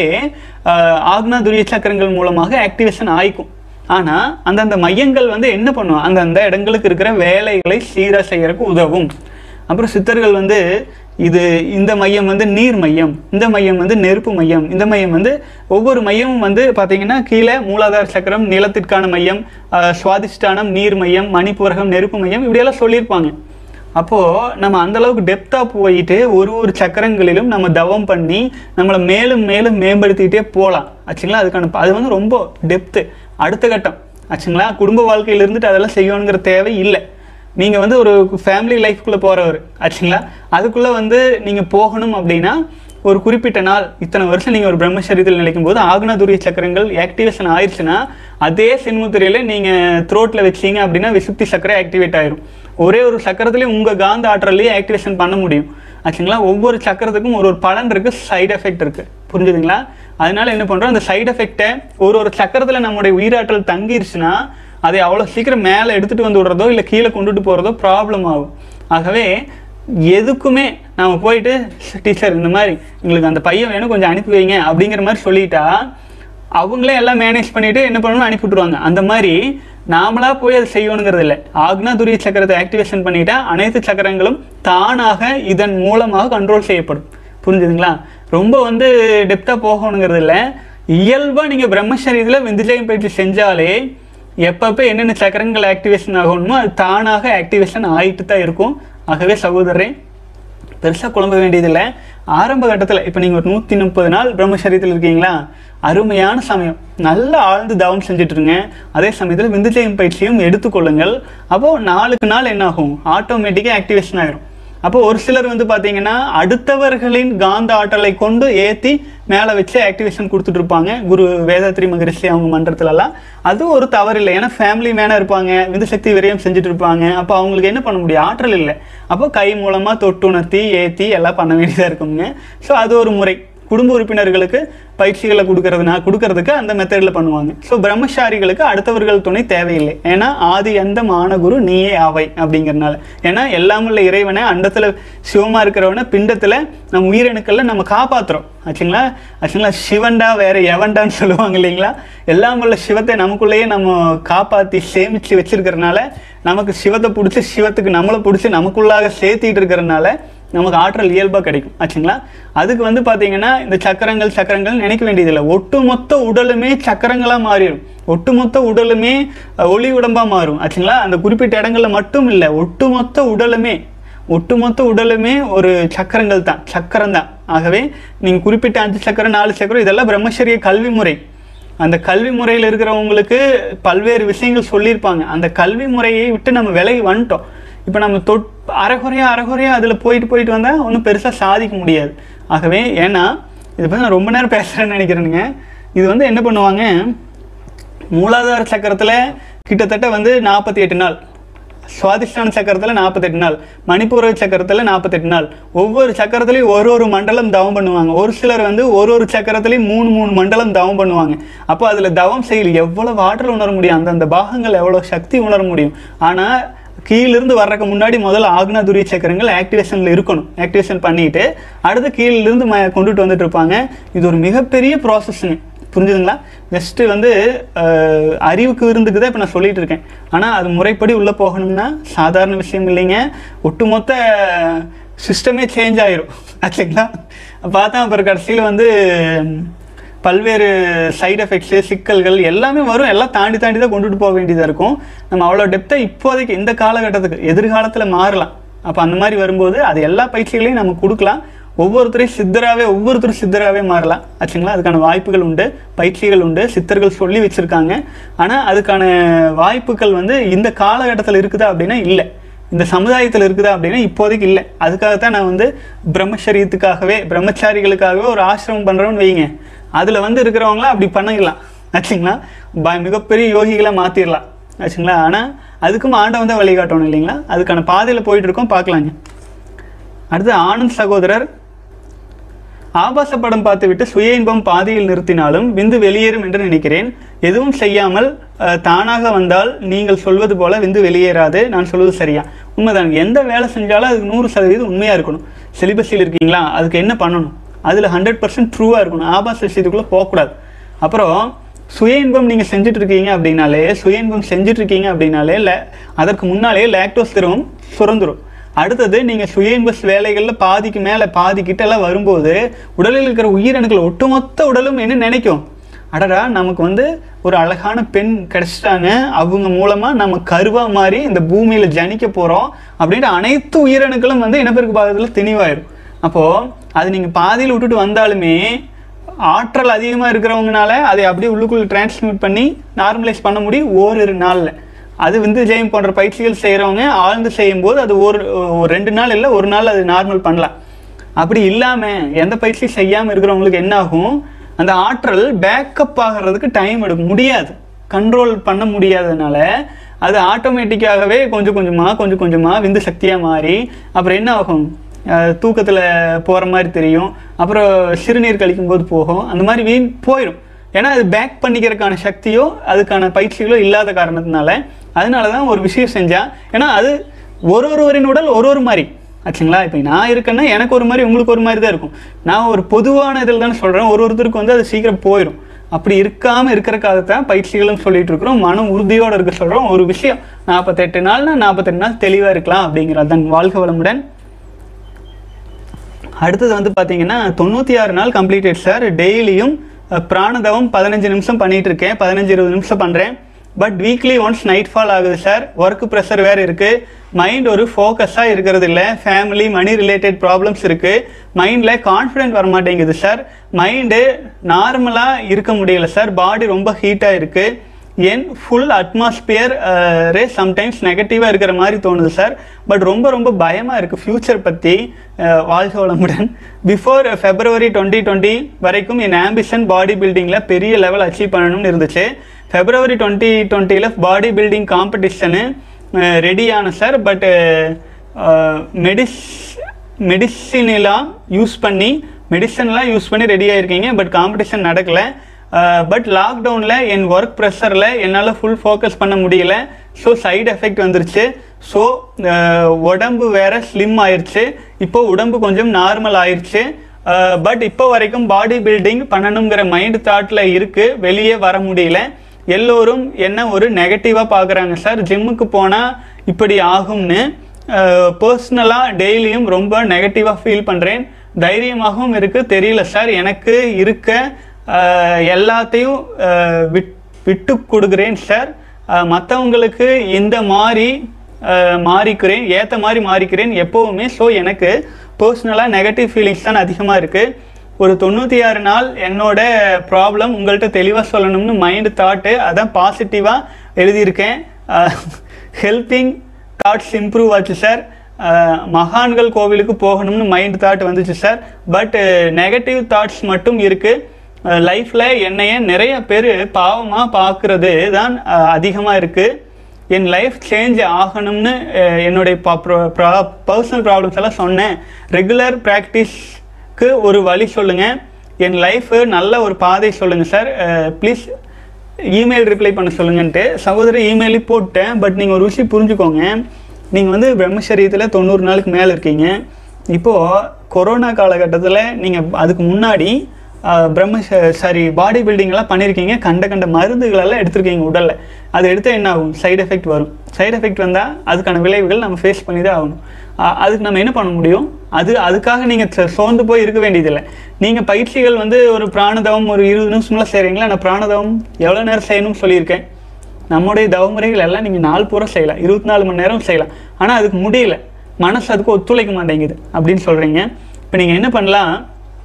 ஆக்னாதுரிய சக்கரங்கள் மூலமாக ஆக்டிவேஷன் ஆயிக்கும். ஆனால் அந்தந்த மையங்கள் வந்து என்ன பண்ணும், அந்தந்த இடங்களுக்கு இருக்கிற வேலைகளை சீராக செய்யறதுக்கு உதவும். அப்புறம் சித்தர்கள் வந்து இது இந்த மையம் வந்து நீர் மையம், இந்த மையம் வந்து நெருப்பு மையம், இந்த மையம் வந்து ஒவ்வொரு மையமும் வந்து பார்த்தீங்கன்னா கீழே மூலாதார சக்கரம் நிலத்திற்கான மையம், சுவாதிஷ்டானம் நீர் மையம், மணிப்பூரகம் நெருப்பு மையம், இப்படியெல்லாம் சொல்லியிருப்பாங்க. அப்போது நம்ம அந்தளவுக்கு டெப்த்தாக போயிட்டு ஒரு ஒரு சக்கரங்களிலும் நம்ம தவம் பண்ணி நம்மளை மேலும் மேலும் மேம்படுத்திக்கிட்டே போகலாம் ஆச்சுங்களா. அதுக்கான அது வந்து ரொம்ப டெப்த்து அடுத்த கட்டம் ஆச்சுங்களா. குடும்ப வாழ்க்கையில் இருந்துட்டு அதெல்லாம் செய்யணுங்கிற தேவை இல்லை. நீங்கள் வந்து ஒரு ஃபேமிலி லைஃப்குள்ளே போகிறவர் ஆச்சுங்களா. அதுக்குள்ளே வந்து நீங்கள் போகணும் அப்படின்னா ஒரு குறிப்பிட்ட நாள் இத்தனை வருஷம் நீங்கள் ஒரு பிரம்மச்சரியத்தில் நிலைக்கும் போது ஆக்னாதுரிய சக்கரங்கள் ஆக்டிவேஷன் ஆயிடுச்சுன்னா அதே சின்முத்திரையில் நீங்கள் த்ரோட்டில் வச்சிங்க அப்படின்னா விசுப்தி சக்கரை ஆக்டிவேட் ஆயிரும். ஒரே ஒரு சக்கரத்துலேயும் உங்கள் காந்த ஆற்றலையே ஆக்டிவேஷன் பண்ண முடியும் ஆச்சுங்களா. ஒவ்வொரு சக்கரத்துக்கும் ஒரு ஒரு பலன் இருக்குது, சைடு எஃபெக்ட் இருக்குது, புரிஞ்சுதுங்களா. அதனால என்ன பண்ணுறோம், அந்த சைடு எஃபெக்டை ஒரு ஒரு சக்கரத்தில் நம்மளுடைய உயிராற்றல் தங்கிருச்சுன்னா அதை அவ்வளோ சீக்கிரம் மேலே எடுத்துகிட்டு வந்து விடுறதோ இல்லை கீழே கொண்டுட்டு போகிறதோ ப்ராப்ளம் ஆகும். ஆகவே எதுக்குமே நம்ம போயிட்டு டீச்சர் இந்த மாதிரி எங்களுக்கு அந்த பையன் வேணும் கொஞ்சம் அனுப்பி வைங்க அப்படிங்கிற மாதிரி சொல்லிட்டா அவங்களே எல்லாம் மேனேஜ் பண்ணிவிட்டு என்ன பண்ணணும் அனுப்பி விட்ருவாங்க. அந்த மாதிரி நாமளாக போய் அதை செய்யணுங்கிறது இல்லை. ஆக்னாதுரிய சக்கரத்தை ஆக்டிவேஷன் பண்ணிட்டா அனைத்து சக்கரங்களும் தானாக இதன் மூலமாக கண்ட்ரோல் செய்யப்படும். புரிஞ்சுதுங்களா. ரொம்ப வந்து டெப்த்தாக போகணுங்கிறது இல்லை. இயல்பாக நீங்கள் பிரம்மச்சரியத்தில் விந்துஜயம் பயிற்சி செஞ்சாலே எப்பப்போ என்னென்ன சக்கரங்கள் ஆக்டிவேஷன் ஆகணுமோ அது தானாக ஆக்டிவேஷன் ஆகிட்டு தான் இருக்கும். ஆகவே சகோதரரே பெருசாக குழம்ப வேண்டியதில்லை. ஆரம்ப கட்டத்தில் இப்போ நீங்கள் ஒரு நூற்றி முப்பது நாள் பிரம்மச்சரியத்தில் இருக்கீங்களா, அருமையான சமயம், நல்லா ஆழ்ந்து தவம் செஞ்சுட்ருங்க. அதே சமயத்தில் விந்துஜயம் பயிற்சியும் எடுத்துக்கொள்ளுங்கள். அப்போது நாளுக்கு நாள் என்ன ஆகும், ஆட்டோமேட்டிக்காக ஆக்டிவேஷன் ஆகிரும். அப்போ ஒரு சிலர் வந்து பார்த்தீங்கன்னா அடுத்தவர்களின் காந்த ஆற்றலை கொண்டு ஏற்றி மேலே வச்சு ஆக்டிவேஷன் கொடுத்துட்டு இருப்பாங்க. குரு வேதாத்ரி மகரிஷி அவங்க மன்றத்துலலாம் அது ஒரு தவறு இல்லை. ஏன்னா ஃபேமிலி மேனாக இருப்பாங்க, விந்து சக்தி விரயம் செஞ்சுட்டு இருப்பாங்க. அப்போ அவங்களுக்கு என்ன பண்ண முடியும், ஆற்றல் இல்லை. அப்போ கை மூலமாக தொட்டுணர்த்தி ஏற்றி எல்லாம் பண்ண வேண்டியதாக இருக்குங்க. ஸோ அது ஒரு முறை. குடும்ப உறுப்பினர்களுக்கு பயிற்சிகளை கொடுக்கறதுனா கொடுக்கறதுக்கு அந்த மெத்தடில் பண்ணுவாங்க. ஸோ பிரம்மச்சாரிகளுக்கு அடுத்தவர்கள் துணை தேவையில்லை. ஏன்னா ஆதி அந்த மானகுரு நீயே ஆவை அப்படிங்கிறனால. ஏன்னா எல்லாமுள்ள இறைவனை அண்டத்தில் சிவமாக இருக்கிறவனை பிண்டத்தில் நம்ம உயிரணுக்களில் நம்ம காப்பாற்றுறோம் ஆச்சுங்களா. ஆச்சுங்களா சிவன்டா வேற எவன்டான்னு சொல்லுவாங்க இல்லைங்களா. எல்லாமுள்ள சிவத்தை நமக்குள்ளேயே நம்ம காப்பாற்றி சேமித்து வச்சிருக்கிறதுனால நமக்கு சிவத்தை பிடிச்சி சிவத்துக்கு நம்மளை பிடிச்சி நமக்குள்ளாக சேர்த்திட்டு இருக்கிறதுனால நமக்கு ஆற்றல் இயல்பாக கிடைக்கும் ஆச்சுங்களா. அதுக்கு வந்து பார்த்தீங்கன்னா இந்த சக்கரங்கள் சக்கரங்கள் நினைக்க வேண்டியதில்லை. ஒட்டுமொத்த உடலுமே சக்கரங்களாக மாறிடும். ஒட்டுமொத்த உடலுமே ஒளி உடம்பாக மாறும் ஆச்சுங்களா. அந்த குறிப்பிட்ட இடங்களில் மட்டும் இல்லை, ஒட்டுமொத்த உடலுமே ஒட்டுமொத்த உடலுமே ஒரு சக்கரங்கள் தான், சக்கரம் தான். ஆகவே நீங்கள் குறிப்பிட்ட அஞ்சு சக்கரம் நாலு சக்கரம் இதெல்லாம் பிரம்மச்சரிய கல்வி முறை. அந்த கல்வி முறையில் இருக்கிறவங்களுக்கு பல்வேறு விஷயங்கள் சொல்லியிருப்பாங்க. அந்த கல்வி முறையை விட்டு நம்ம விலகி வந்துட்டோம். இப்போ நம்ம தொட் அரைகுறையாக அரைகுறையாக அதில் போயிட்டு போயிட்டு வந்தால் ஒன்றும் பெருசாக சாதிக்க முடியாது. ஆகவே ஏன்னா இதை பற்றி நான் ரொம்ப நேரம் பேசுகிறேன்னு நினைக்கிறேனுங்க. இது வந்து என்ன பண்ணுவாங்க, மூலாதார சக்கரத்தில் கிட்டத்தட்ட வந்து நாற்பத்தி எட்டு நாள், சுவாதிஷ்டான சக்கரத்தில் நாற்பத்தெட்டு நாள், மணிப்பூர சக்கரத்தில் நாற்பத்தெட்டு நாள், ஒவ்வொரு சக்கரத்துலையும் ஒரு ஒரு மண்டலம் தவம் பண்ணுவாங்க. ஒரு சிலர் வந்து ஒரு ஒரு சக்கரத்துலையும் மூணு மூணு மண்டலம் தவம் பண்ணுவாங்க. அப்போ அதில் தவம் செய்யல எவ்வளோ ஆற்றல் உணர முடியும், அந்தந்த பாகங்கள் எவ்வளோ சக்தி உணர முடியும். ஆனால் கீழிருந்து வர்றதுக்கு முன்னாடி முதல்ல ஆக்னாதுரிய சக்கரங்கள் ஆக்டிவேஷனில் இருக்கணும். ஆக்டிவேஷன் பண்ணிட்டு அடுத்து கீழிருந்து ம கொண்டுட்டு வந்துட்டு இருப்பாங்க. இது ஒரு மிகப்பெரிய ப்ராசஸ்ங்க, புரிஞ்சுதுங்களா. ஜஸ்ட்டு வந்து அறிவுக்கு இருந்துக்கு தான் இப்போ நான் சொல்லிட்டு இருக்கேன். ஆனால் அது முறைப்படி உள்ளே போகணும்னா சாதாரண விஷயம் இல்லைங்க. ஒட்டுமொத்த சிஸ்டமே சேஞ்ச் ஆயிரும் ஆச்சுங்களா. பார்த்தா அப்புறம் கடைசியில் வந்து பல்வேறு சைடு எஃபெக்ட்ஸு சிக்கல்கள் எல்லாமே வரும். எல்லாம் தாண்டி தாண்டி தான் கொண்டுட்டு போக வேண்டியதாக இருக்கும். நம்ம அவ்வளோ டெப்த்தை இப்போதைக்கு இந்த காலகட்டத்துக்கு எதிர்காலத்தில் மாறலாம். அப்போ அந்த மாதிரி வரும்போது அது எல்லா பயிற்சிகளையும் நம்ம கொடுக்கலாம். ஒவ்வொருத்தரையும் சித்தராகவே ஒவ்வொருத்தரும் சித்தராகவே மாறலாம் ஆச்சுங்களா. அதுக்கான வாய்ப்புகள் உண்டு, பயிற்சிகள் உண்டு, சித்தர்கள் சொல்லி வச்சுருக்காங்க. ஆனால் அதுக்கான வாய்ப்புகள் வந்து இந்த காலகட்டத்தில் இருக்குதா அப்படின்னா இல்லை. இந்த சமுதாயத்தில் இருக்குதா அப்படின்னா இப்போதைக்கு இல்லை. அதுக்காகத்தான் நான் வந்து பிரம்மச்சரியத்துக்காகவே பிரம்மச்சாரிகளுக்காகவே ஒரு ஆசிரமம் பண்ணுறோன்னு வைங்க. அதில் வந்து இருக்கிறவங்களாம் அப்படி பண்ணிக்கலாம் ஆச்சுங்களா, ப மிகப்பெரிய யோகிகளை மாற்றிடலாம் ஆச்சுங்களா. ஆனால் அதுக்கும் ஆண்டவன் தான் வழிகாட்டணும் இல்லைங்களா, அதுக்கான பாதையில் போயிட்டுருக்கோம், பார்க்கலாங்க. அடுத்து ஆனந்த் சகோதரர், ஆபாச படம் பார்த்துவிட்டு சுய இன்பம் பாதியில் நிறுத்தினாலும் விந்து வெளியேறும் என்று நினைக்கிறேன். எதுவும் செய்யாமல் தானாக வந்தால் நீங்கள் சொல்வது போல விந்து வெளியேறாது. நான் சொல்வது சரியா? உண்மைதான். எந்த வேலை செஞ்சாலும் அதுக்கு நூறு சதவீதம் உண்மையாக இருக்கணும். சிலிபஸில் இருக்கீங்களா, அதுக்கு என்ன பண்ணணும், அதில் ஹண்ட்ரட் பர்சன்ட் ட்ரூவாக இருக்கணும். ஆபாச விஷயத்துக்குள்ளே போகக்கூடாது. அப்புறம் சுய இன்பம் நீங்கள் செஞ்சுட்டு இருக்கீங்க அப்படின்னாலே சுய இன்பம் செஞ்சுட்டு இருக்கீங்க அப்படின்னாலே இல்லை அதற்கு முன்னாலே லாக்டோஸ் திரவம் சுரந்துடும். அடுத்தது நீங்கள் சுய இன்ப வேலைகளில் பாதிக்கு மேலே பாதிக்கிட்டெல்லாம் வரும்போது உடலில் இருக்கிற உயிரணுக்கள் ஒட்டுமொத்த உடலும் என்ன நினைக்கும், அடடா நமக்கு வந்து ஒரு அழகான பெண் கிடைச்சிட்டாங்க, அவங்க மூலமாக நம்ம கருவா மாதிரி இந்த பூமியில் ஜனிக்க போகிறோம் அப்படின்ட்டு அனைத்து உயிரணுக்களும் வந்து இனப்பெருக்கு பாதத்தில் திணிவாயிடும். அப்போது அது நீங்கள் பாதியில் விட்டுட்டு வந்தாலுமே ஆற்றல் அதிகமாக இருக்கிறவங்கனால அதை அப்படியே உள்ளுக்குள்ளே டிரான்ஸ்மிட் பண்ணி நார்மலைஸ் பண்ண முடியும் ஓரிரு நாளில். அது வந்து ஜெயம் போன்ற பயிற்சிகள் செய்கிறவங்க ஆழ்ந்து செய்யும்போது அது ஒரு ரெண்டு நாள் இல்லை ஒரு நாள் அது நார்மல் பண்ணலாம். அப்படி இல்லாமல் எந்த பயிற்சியும் செய்யாமல் இருக்கிறவங்களுக்கு என்ன ஆகும், அந்த ஆற்றல் பேக்கப் ஆகிறதுக்கு டைம் எடுக்க முடியாது, கண்ட்ரோல் பண்ண முடியாததுனால அது ஆட்டோமேட்டிக்காகவே கொஞ்சம் கொஞ்சமாக கொஞ்சம் கொஞ்சமாக விந்து சக்தியாக மாறி அப்புறம் என்ன ஆகும், தூக்கத்தில் போகிற மாதிரி தெரியும், அப்புறம் சிறுநீர் கழிக்கும்போது போகும், அந்த மாதிரி வீண் போயிடும். ஏன்னா அது பேக் பண்ணிக்கிறதுக்கான சக்தியோ அதுக்கான பயிற்சிகளோ இல்லாத காரணத்தினால. அதனால தான் ஒரு விஷயம் செஞ்சால், ஏன்னா அது ஒரு ஒருவரின் உடல் ஒரு ஒரு மாதிரி ஆச்சுங்களா. இப்போ நான் இருக்கேன்னா எனக்கு ஒரு மாதிரி உங்களுக்கு ஒரு மாதிரி தான் இருக்கும். நான் ஒரு பொதுவான இதில் தானே சொல்கிறேன், ஒரு ஒருத்தருக்கு வந்து அது சீக்கிரம் போயிடும். அப்படி இருக்காமல் இருக்கிறக்காகத்தான் பயிற்சிகளும் சொல்லிட்டு இருக்கிறோம், மன உறுதியோடு இருக்க சொல்கிறோம். ஒரு விஷயம் நாற்பத்தெட்டு நாள்னா நாற்பத்தெட்டு நாள் தெளிவாக இருக்கலாம் அப்படிங்கிறது தான். வாழ்க வளமுடன். அடுத்தது வந்து பார்த்தீங்கன்னா தொண்ணூற்றி ஆறு நாள் கம்ப்ளீட்டட் சார். டெய்லியும் பிராணதவம் பதினஞ்சு நிமிஷம் பண்ணிகிட்டு இருக்கேன், பதினஞ்சு இருபது நிமிஷம் பண்ணுறேன். But weekly once nightfall ஆகுது சார். ஒர்க் ப்ரெஷர் வேறு இருக்குது, மைண்ட் ஒரு ஃபோக்கஸாக இருக்கிறது இல்லை, ஃபேமிலி மணி ரிலேட்டட் ப்ராப்ளம்ஸ் இருக்குது, மைண்டில் கான்ஃபிடென்ட் வரமாட்டேங்குது சார். மைண்டு நார்மலாக இருக்க முடியல சார், பாடி ரொம்ப ஹீட்டாக இருக்குது. என் ஃபுல் அட்மாஸ்பியர் ரே சம்டைம்ஸ் நெகட்டிவாக இருக்கிற மாதிரி தோணுது சார். பட் ரொம்ப ரொம்ப பயமாக இருக்குது ஃப்யூச்சர் பற்றி. வாழ்க வளமுடன். பிஃபோர் ஃபெப்ரவரி டுவெண்ட்டி டுவெண்ட்டி வரைக்கும் என் ஆம்பிஷன் பாடி பில்டிங்கில் பெரிய லெவல் அச்சீவ் பண்ணணும்னு இருந்துச்சு. ஃபெப்ரவரி டுவெண்ட்டி டுவெண்ட்டியில் பாடி பில்டிங் காம்படிஷனு ரெடியான சார். பட் மெடிஸ் மெடிசினெலாம் யூஸ் பண்ணி மெடிசன்லாம் யூஸ் பண்ணி ரெடி ஆகிருக்கீங்க, பட் காம்படிஷன் நடக்கலை. பட் லாக்டவுனில் என் ஒர்க் ப்ரெஷரில் என்னால் ஃபுல் ஃபோக்கஸ் பண்ண முடியல. ஸோ சைடு எஃபெக்ட் வந்துருச்சு. ஸோ உடம்பு வேறு ஸ்லிம் ஆயிடுச்சு, இப்போது உடம்பு கொஞ்சம் நார்மல் ஆயிடுச்சு. பட் இப்போ வரைக்கும் பாடி பில்டிங் பண்ணணுங்கிற மைண்ட் தாட்டில் இருக்குது, வெளியே வர முடியல. எல்லோரும் என்ன ஒரு நெகட்டிவாக பார்க்குறாங்க சார். ஜிம்முக்கு போனால் இப்படி ஆகும்னு பர்சனலாக டெய்லியும் ரொம்ப நெகட்டிவாக ஃபீல் பண்ணுறேன். தைரியமாகவும் இருக்குது, தெரியல சார். எனக்கு இருக்க எல்லாத்தையும் விட் விட்டு கொடுக்குறேன் சார். மற்றவங்களுக்கு இந்த மாதிரி மாறிக்கிறேன், ஏற்ற மாதிரி மாறிக்கிறேன் எப்போவுமே. ஸோ எனக்கு பர்சனலாக நெகட்டிவ் ஃபீலிங்ஸ் தான் அதிகமாக இருக்குது. ஒரு தொண்ணூற்றி ஆறு நாள் என்னோட ப்ராப்ளம் உங்கள்கிட்ட தெளிவாக சொல்லணும்னு மைண்டு தாட்டு, அதான் பாசிட்டிவாக எழுதியிருக்கேன். ஹெல்பிங் தாட்ஸ் இம்ப்ரூவ் ஆச்சு சார். மகான்கள் கோவிலுக்கு போகணும்னு மைண்ட் தாட் வந்துச்சு சார். பட் நெகட்டிவ் தாட்ஸ் மட்டும் இருக்குது. லைஃப்பில் என்னைய நிறைய பேர் பாவமாக பார்க்குறது தான் அதிகமாக இருக்குது. என் லைஃப் சேஞ்ச் ஆகணும்னு என்னுடைய பர்சனல் ப்ராப்ளம்ஸ் எல்லாம் சொன்னேன். ரெகுலர் ப்ராக்டிஸ்க்கு ஒரு வழி சொல்லுங்கள், என் லைஃபு நல்ல ஒரு பாதை சொல்லுங்கள் சார். ப்ளீஸ் இமெயில் ரிப்ளை பண்ண சொல்லுங்கன்ட்டு சகோதரி இமெயிலே போட்டேன். பட் நீங்கள் ஒரு விஷயம் புரிஞ்சுக்கோங்க, நீங்கள் வந்து பிரம்மச்சரியத்தில் தொண்ணூறு நாளுக்கு மேலே இருக்கீங்க. இப்போது கொரோனா காலகட்டத்தில் நீங்கள் அதுக்கு முன்னாடி பிரம்ம சாரி பாடி பில்டிங்கெல்லாம் பண்ணியிருக்கீங்க, கண்ட கண்ட மருந்துகளெல்லாம் எடுத்துருக்கீங்க உடலில். அது எடுத்தால் என்ன ஆகும், சைடு எஃபெக்ட் வரும். சைடு எஃபெக்ட் வந்தால் அதுக்கான விளைவுகள் நம்ம ஃபேஸ் பண்ணி தான் ஆகணும். அதுக்கு நம்ம என்ன பண்ண முடியும், அது அதுக்காக நீங்கள் சோர்ந்து போய் இருக்க வேண்டியதில்லை. நீங்கள் பயிற்சிகள் வந்து ஒரு பிராணதவம் ஒரு இருபது நிமிஷம்லாம் செய்கிறீங்களா, நான் பிராணதவம் எவ்வளோ நேரம் செய்யணும்னு சொல்லியிருக்கேன். நம்முடைய தவமுறைகள் எல்லாம் நீங்கள் நாலு பூரா செய்யலாம், இருபத்தி நாலு மணி நேரம் செய்யலாம். ஆனால் அதுக்கு முடியல, மனசு அதுக்கு ஒத்துழைக்க மாட்டேங்குது அப்படின்னு சொல்கிறீங்க. இப்போ நீங்கள் என்ன பண்ணலாம்,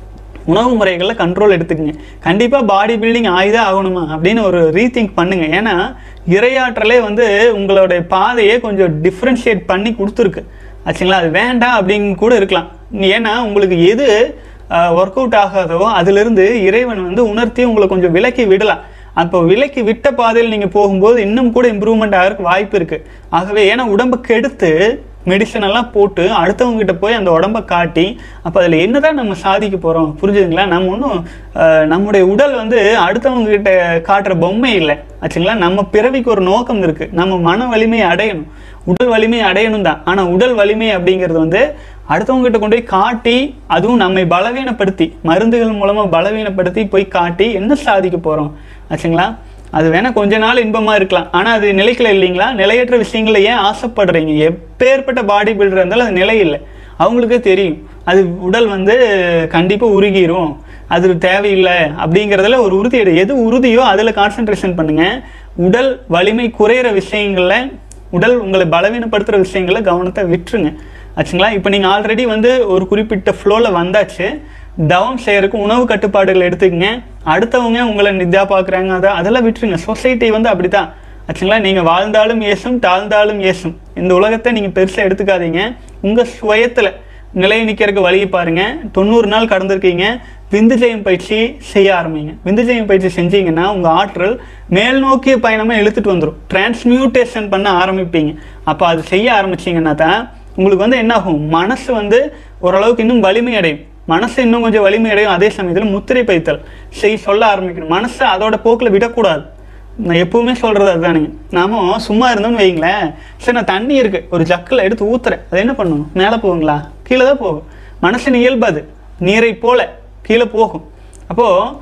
உணவு முறைகளில் கண்ட்ரோல் எடுத்துக்கங்க. கண்டிப்பாக பாடி பில்டிங் ஆகிதான் ஆகணுமா அப்படின்னு ஒரு ரீதிங்க் பண்ணுங்கள். ஏன்னா இரையாற்றலே வந்து உங்களுடைய பாதையை கொஞ்சம் டிஃப்ரென்ஷியேட் பண்ணி கொடுத்துருக்கு ஆச்சுங்களா. அது வேண்டாம் அப்படின்னு கூட இருக்கலாம். ஏன்னா உங்களுக்கு எது ஒர்க் அவுட் ஆகாதோ அதிலிருந்து இறைவன் வந்து உணர்த்தி உங்களை கொஞ்சம் விலக்கி விடலாம். அப்போ விலக்கி விட்ட பாதையில் நீங்கள் போகும்போது இன்னும் கூட இம்ப்ரூவ்மெண்ட் ஆகிறதுக்கு வாய்ப்பு இருக்குது. ஆகவே ஏன்னா உடம்பை கெடுத்து மெடிசன் எல்லாம் போட்டு அடுத்தவங்க கிட்ட போய் அந்த உடம்பை காட்டி அப்போ அதில் என்னதான் நம்ம சாதிக்க போகிறோம் புரிஞ்சுதுங்களா. நம்ம ஒன்றும் நம்முடைய உடல் வந்து அடுத்தவங்க கிட்ட காட்டுற பொம்மை இல்லை ஆச்சுங்களா. நம்ம பிறவிக்கு ஒரு நோக்கம் இருக்குது. நம்ம மன வலிமையை அடையணும், உடல் வலிமையை அடையணும் தான். ஆனால் உடல் வலிமை அப்படிங்கிறது வந்து அடுத்தவங்க கிட்ட கொண்டு போய் காட்டி அதுவும் நம்மை பலவீனப்படுத்தி மருந்துகள் மூலமாக பலவீனப்படுத்தி போய் காட்டி என்ன சாதிக்க போகிறோம் ஆச்சுங்களா. அது வேணா கொஞ்ச நாள் இன்பமா இருக்கலாம், ஆனா அது நிலைக்கல இல்லைங்களா. நிலையற்ற விஷயங்களை ஏன் ஆசைப்படுறீங்க? எப்பேற்பட்ட பாடி பில்டர் இருந்தாலும் அது நிலை இல்லை. அவங்களுக்கே தெரியும் அது உடல் வந்து கண்டிப்பா உருகிரும், அது தேவையில்லை அப்படிங்கிறதுல ஒரு உறுதி எடு. எது உறுதியோ அதுல கான்சென்ட்ரேஷன் பண்ணுங்க. உடல் வலிமை குறையிற விஷயங்கள்ல, உடல் உங்களை பலவீனப்படுத்துற விஷயங்களை கவனத்தை விட்டுருங்க ஆச்சுங்களா. இப்போ நீங்க ஆல்ரெடி வந்து ஒரு குறிப்பிட்ட ஃப்ளோல வந்தாச்சு. தவம் செய்யறதுக்கு உணவு கட்டுப்பாடுகள் எடுத்துக்கங்க. அடுத்தவங்க உங்களை நிதா பார்க்குறாங்க, அதை அதெல்லாம் விட்டுருங்க. சொசைட்டி வந்து அப்படித்தான் ஆச்சுங்களா. நீங்கள் வாழ்ந்தாலும் ஏசும், தாழ்ந்தாலும் ஏசும். இந்த உலகத்தை நீங்கள் பெருசாக எடுத்துக்காதீங்க. உங்கள் சுயத்தில் நிலை நிற்கிறதுக்கு வழியை பாருங்க. தொண்ணூறு நாள் கடந்திருக்கீங்க. விந்துஜயம் பயிற்சி செய்ய ஆரம்பிங்க. விந்துஜயம் பயிற்சி செஞ்சீங்கன்னா உங்கள் ஆற்றல் மேல் நோக்கிய பயணமாக இழுத்துட்டு வந்துடும். டிரான்ஸ்மியூட்டேஷன் பண்ண ஆரம்பிப்பீங்க. அப்போ அது செய்ய ஆரம்பிச்சிங்கன்னா தான் உங்களுக்கு வந்து என்ன ஆகும், மனசு வந்து ஓரளவுக்கு இன்னும் வலிமை அடையும். மனசு இன்னும் கொஞ்சம் வலிமை அடையும். அதே சமயத்தில் முத்திரை பைத்தல் செய் சொல்ல ஆரம்பிக்கணும். மனசை அதோட போக்கில் விடக்கூடாது. நான் எப்பவுமே சொல்றது அதுதானுங்க. நாம சும்மா இருந்தோம்னு வைங்களேன், சரி நான் தண்ணி இருக்கு ஒரு ஜக்கில் எடுத்து ஊத்துறேன், அது என்ன பண்ணும், மேலே போகுங்களா? கீழே தான் போகும். மனசின் இயல்பாது நீரை போல கீழே போகும். அப்போ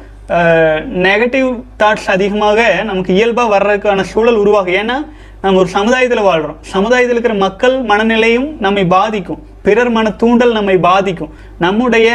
நெகட்டிவ் தாட்ஸ் அதிகமாக நமக்கு இயல்பாக வர்றதுக்கான சூழல் உருவாகும். ஏன்னா நம்ம ஒரு சமுதாயத்தில் வாழ்கிறோம். சமுதாயத்தில் இருக்கிற மக்கள் மனநிலையும் நம்மை பாதிக்கும். பிறர் மன தூண்டல் நம்மை பாதிக்கும். நம்முடைய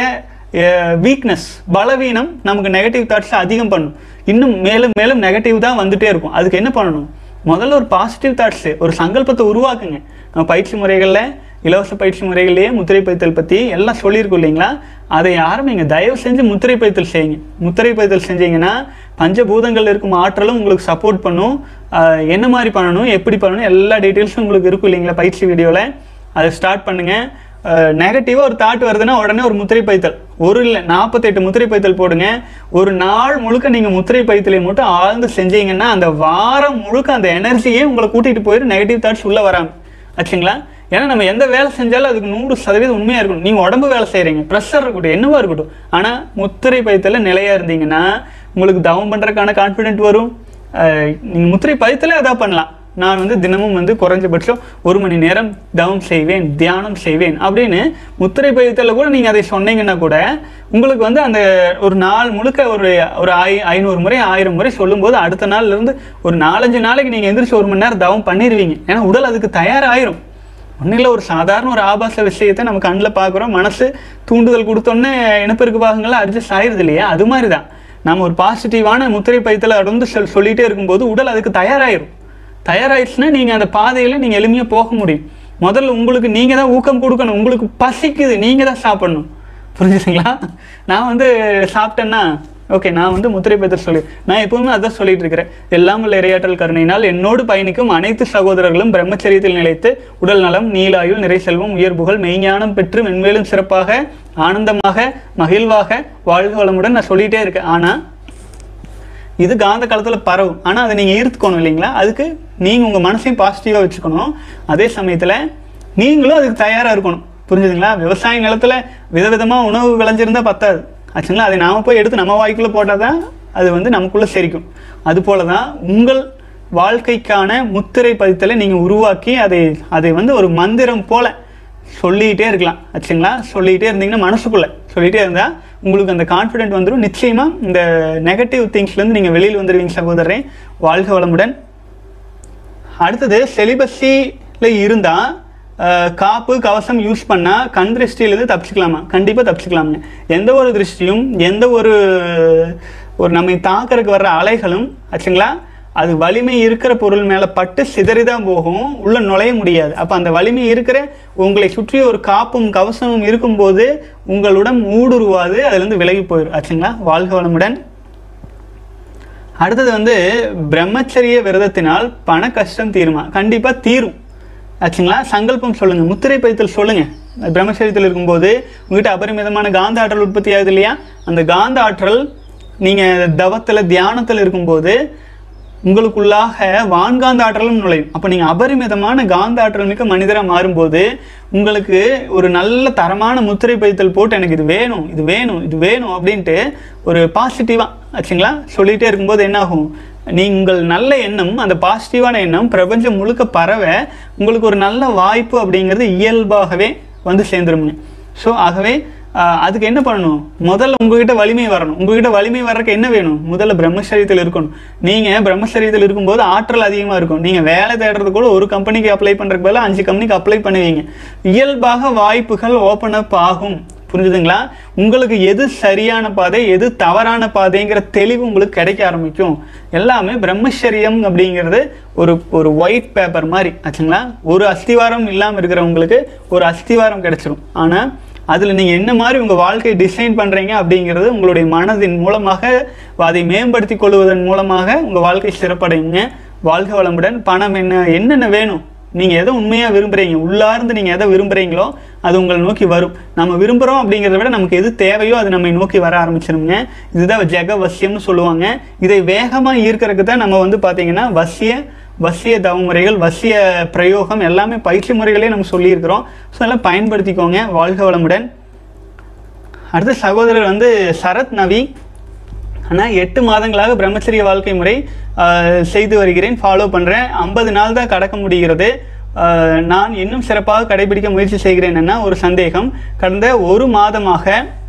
வீக்னஸ் பலவீனம் நமக்கு நெகட்டிவ் தாட்ஸ் அதிகம் பண்ணும். இன்னும் மேலும் மேலும் நெகட்டிவ் தான் வந்துட்டே இருக்கும். அதுக்கு என்ன பண்ணணும், முதல்ல ஒரு பாசிட்டிவ் தாட்ஸ் ஒரு சங்கல்பத்தை உருவாக்குங்க. நம்ம பயிற்சி முறைகளில் இலவச பயிற்சி முறைகள்லேயே முத்திரை பைத்தல் பற்றி எல்லாம் சொல்லியிருக்கோம் இல்லைங்களா. அதை ஆரம்பிங்க. தயவு செஞ்சு முத்திரை பைத்தல் செய்யுங்க. முத்திரை பைத்தல் செஞ்சீங்கன்னா பஞ்சபூதங்கள் இருக்கும் ஆற்றலும் உங்களுக்கு சப்போர்ட் பண்ணும். என்ன மாதிரி பண்ணணும், எப்படி பண்ணணும், எல்லா டீட்டெயில்ஸும் உங்களுக்கு இருக்கும் இல்லைங்களா பயிற்சி வீடியோவில். அதை ஸ்டார்ட் பண்ணுங்கள். நெகட்டிவாக ஒரு தாட் வருதுன்னா உடனே ஒரு முத்திரை பைத்தல், ஒரு இல்லை நாற்பத்தெட்டு முத்திரை பைத்தல் போடுங்க. ஒரு நாள் முழுக்க நீங்கள் முத்திரை பைத்தலை மட்டும் ஆழ்ந்து செஞ்சீங்கன்னா அந்த வாரம் முழுக்க அந்த எனர்ஜியே உங்களை கூட்டிகிட்டு போயிடும். நெகட்டிவ் தாட்ஸ் உள்ளே வராமல் ஆச்சுங்களா. ஏன்னா நம்ம எந்த வேலை செஞ்சாலும் அதுக்கு நூறு சதவீதம் உண்மையாக இருக்கணும். நீங்கள் உடம்பு வேலை செய்கிறீங்க, ப்ரெஷர் இருக்கட்டும், என்னவா இருக்கட்டும், ஆனால் முத்திரை பைத்தலில் நிலையாக இருந்தீங்கன்னா உங்களுக்கு தவம் பண்ணுறதுக்கான கான்ஃபிடென்ட் வரும். நீங்கள் முத்திரை பைத்தலே அதான் பண்ணலாம். நான் வந்து தினமும் வந்து குறைஞ்சபட்சம் ஒரு மணி நேரம் தவம் செய்வேன், தியானம் செய்வேன் அப்படின்னு முத்திரை பயிற்சியில் கூட நீங்கள் அதை சொன்னீங்கன்னா கூட உங்களுக்கு வந்து அந்த ஒரு நாள் முழுக்க ஒரு ஒரு ஐ ஐநூறு முறை ஆயிரம் முறை சொல்லும்போது அடுத்த நாள்லேருந்து ஒரு நாலஞ்சு நாளைக்கு நீங்கள் எந்திரிச்சு ஒரு மணி நேரம் தவம் பண்ணிடுவீங்க. ஏன்னா உடல் அதுக்கு தயாராகிரும். ஒன்றும் இல்லை, ஒரு சாதாரண ஒரு ஆபாச விஷயத்தை நம்ம கண்ணில் பார்க்குறோம், மனசு தூண்டுதல் கொடுத்தோன்னே இனப்பெருக்கு பாகங்கள்லாம் அட்ஜஸ்ட் ஆயிடுது இல்லையா. அது மாதிரி தான் நம்ம ஒரு பாசிட்டிவான முத்திரை பயிற்சியில் அடர்ந்து சொல் சொல்லிகிட்டே இருக்கும்போது உடல் அதுக்கு தயாராகிரும். தயாராகிடுச்சுன்னா நீங்கள் அந்த பாதையில் நீங்கள் எளிமையாக போக முடியும். முதல்ல உங்களுக்கு நீங்கள் தான் ஊக்கம் கொடுக்கணும். உங்களுக்கு பசிக்குது, நீங்கள் தான் சாப்பிடணும். புரிஞ்சுதுங்களா? நான் வந்து சாப்பிட்டேன்னா ஓகே, நான் வந்து முத்திரை பைத்தல் சொல்லி நான் எப்பவுமே அதான் சொல்லிட்டு இருக்கிறேன். எல்லாம் உள்ள இரையாற்றல் கருணையினால் என்னோடு பயணிக்கும் அனைத்து சகோதரர்களும் பிரம்மச்சரியத்தில் நிலைத்து உடல் நலம், நீலாயுள், நிறை செல்வம், உயர்புகள், மெய்ஞானம் பெற்று மென்மேலும் சிறப்பாக ஆனந்தமாக மகிழ்வாக வாழ்க வளமுடன் நான் சொல்லிகிட்டே இருக்கேன். ஆனால் இது காந்த காலத்தில் பரவும். ஆனால் அதை நீங்கள் ஈர்த்துக்கணும் இல்லைங்களா. அதுக்கு நீங்கள் உங்கள் மனசையும் பாசிட்டிவாக வச்சுக்கணும். அதே சமயத்தில் நீங்களும் அதுக்கு தயாராக இருக்கணும். புரிஞ்சுதுங்களா? விவசாய நிலத்தில் விதவிதமாக உணவு விளைஞ்சிருந்தால் பத்தாது ஆச்சுங்களா. அதை நாம் போய் எடுத்து நம்ம வாய்க்குள்ளே போட்டால் தான் அது வந்து நமக்குள்ளே செரிக்கும். அதுபோல தான் உங்கள் வாழ்க்கைக்கான முத்திரை பதித்தலை நீங்கள் உருவாக்கி அதை அதை வந்து ஒரு மந்திரம் போல் சொல்லிகிட்டே இருக்கலாம் ஆச்சுங்களா. சொல்லிகிட்டே இருந்தீங்கன்னா மனசுக்குள்ளே சொல்லிகிட்டே இருந்தால் உங்களுக்கு அந்த கான்ஃபிடென்ட் வந்துடும். நிச்சயமாக இந்த நெகட்டிவ் திங்ஸ்லேருந்து நீங்கள் வெளியில் வந்துடுவீங்க சகோதரரே. வாழ்க வளமுடன். அடுத்தது செலிபஸில் இருந்தால் காப்பு கவசம் யூஸ் பண்ணால் கண் திருஷ்டியிலேருந்து தப்பிச்சுக்கலாமா? கண்டிப்பாக தப்பிச்சுக்கலாமுங்க. எந்த ஒரு திருஷ்டியும் எந்த ஒரு ஒரு நம்மை தாக்கறதுக்கு வர்ற அலைகளும் ஆச்சுங்களா அது வலிமை இருக்கிற பொருள் மேலே பட்டு சிதறிதான் போகும், உள்ள நுழைய முடியாது. அப்போ அந்த வலிமை இருக்கிற உங்களை சுற்றி ஒரு காப்பும் கவசமும் இருக்கும்போது உங்களுடன் ஊடுருவாது, அதுலேருந்து விலகி போயிடும் ஆச்சுங்களா. வாழ்க வளமுடன். அடுத்தது வந்து பிரம்மச்சரிய விரதத்தினால் பண கஷ்டம் தீருமா? கண்டிப்பாக தீரும் ஆச்சுங்களா. சங்கல்பம் சொல்லுங்கள், முத்திரை பதித்தல் சொல்லுங்கள். பிரம்மச்சரியத்தில் இருக்கும்போது உங்கள்கிட்ட அபரிமிதமான காந்த ஆற்றல் உற்பத்தி ஆகுது இல்லையா, அந்த காந்த ஆற்றல் நீங்கள் தவத்தில் தியானத்தில் இருக்கும்போது உங்களுக்குள்ளாக வான்காந்த ஆற்றலும் நுழையும். அப்போ நீங்கள் அபரிமிதமான காந்த ஆற்றல் மிக்க மனிதராக மாறும்போது உங்களுக்கு ஒரு நல்ல தரமான முத்திரை பதித்தல் போட்டு எனக்கு இது வேணும் இது வேணும் இது வேணும் அப்படின்ட்டு ஒரு பாசிட்டிவாக ஆச்சுங்களா சொல்லிகிட்டே இருக்கும்போது என்னாகும், நீங்கள் நல்ல எண்ணம், அந்த பாசிட்டிவான எண்ணம் பிரபஞ்சம் முழுக்க பரவ உங்களுக்கு ஒரு நல்ல வாய்ப்பு அப்படிங்கிறது இயல்பாகவே வந்து சேர்ந்துருமுங்க. ஸோ ஆகவே அதுக்கு என்ன பண்ணணும், முதல்ல உங்ககிட்ட வலிமை வரணும். உங்ககிட்ட வலிமை வர்றதுக்கு என்ன வேணும், முதல்ல பிரம்மச்சரியத்தில் இருக்கணும். நீங்கள் பிரம்மச்சரியத்தில் இருக்கும்போது ஆற்றல் அதிகமாக இருக்கும். நீங்கள் வேலை தேடுறது கூட ஒரு கம்பெனிக்கு அப்ளை பண்ணுறதுக்கு பதிலாக அஞ்சு கம்பெனிக்கு அப்ளை பண்ணுவீங்க. இயல்பாக வாய்ப்புகள் ஓப்பன் அப் ஆகும். புரிஞ்சுதுங்களா? உங்களுக்கு எது சரியான பாதை எது தவறான பாதைங்கிற தெளிவு உங்களுக்கு கிடைக்க ஆரம்பிக்கும். எல்லாமே பிரம்மச்சரியம் அப்படிங்கிறது ஒரு ஒரு ஒயிட் பேப்பர் மாதிரி ஆச்சுங்களா. ஒரு அஸ்திவாரம் இல்லாமல் இருக்கிறவங்களுக்கு ஒரு அஸ்திவாரம் கிடைச்சிரும். ஆனால் அதில் நீங்கள் என்ன மாதிரி உங்கள் வாழ்க்கையை டிசைன் பண்ணுறீங்க அப்படிங்கிறது உங்களுடைய மனதின் மூலமாக அதை மேம்படுத்தி கொள்வதன் மூலமாக உங்கள் வாழ்க்கை சிறப்படையுங்க. வாழ்க வளமுடன். பணம் என்ன என்னென்ன வேணும், நீங்கள் எதை உண்மையாக விரும்புகிறீங்க, உள்ளார்ந்து நீங்கள் எதை விரும்புகிறீங்களோ அது உங்களை நோக்கி வரும். நம்ம விரும்புகிறோம் அப்படிங்கிறத விட நமக்கு எது தேவையோ அது நம்மை நோக்கி வர ஆரம்பிச்சிருங்க. இதுதான் ஜெக வசியம்னு சொல்லுவாங்க. இதை வேகமாக ஈர்க்கறதுக்கு தான் நம்ம வந்து பார்த்தீங்கன்னா வசிய வசிய தவமுறைகள் வசிய பிரயோகம் எல்லாமே பயிற்சி முறைகளே நம்ம சொல்லியிருக்கிறோம். ஸோ அதெல்லாம் பயன்படுத்திக்கோங்க. வாழ்க வளமுடன். அடுத்த சகோதரர் வந்து சரத் நவி, ஆனால் எட்டு மாதங்களாக பிரம்மச்சரிய வாழ்க்கை முறை செய்து வருகிறேன், ஃபாலோ பண்ணுறேன். ஐம்பது நாள் தான் கடக்க முடிகிறது. நான் இன்னும் சிறப்பாக கடைபிடிக்க முயற்சி செய்கிறேன்னா ஒரு சந்தேகம். கடந்த ஒரு மாதமாக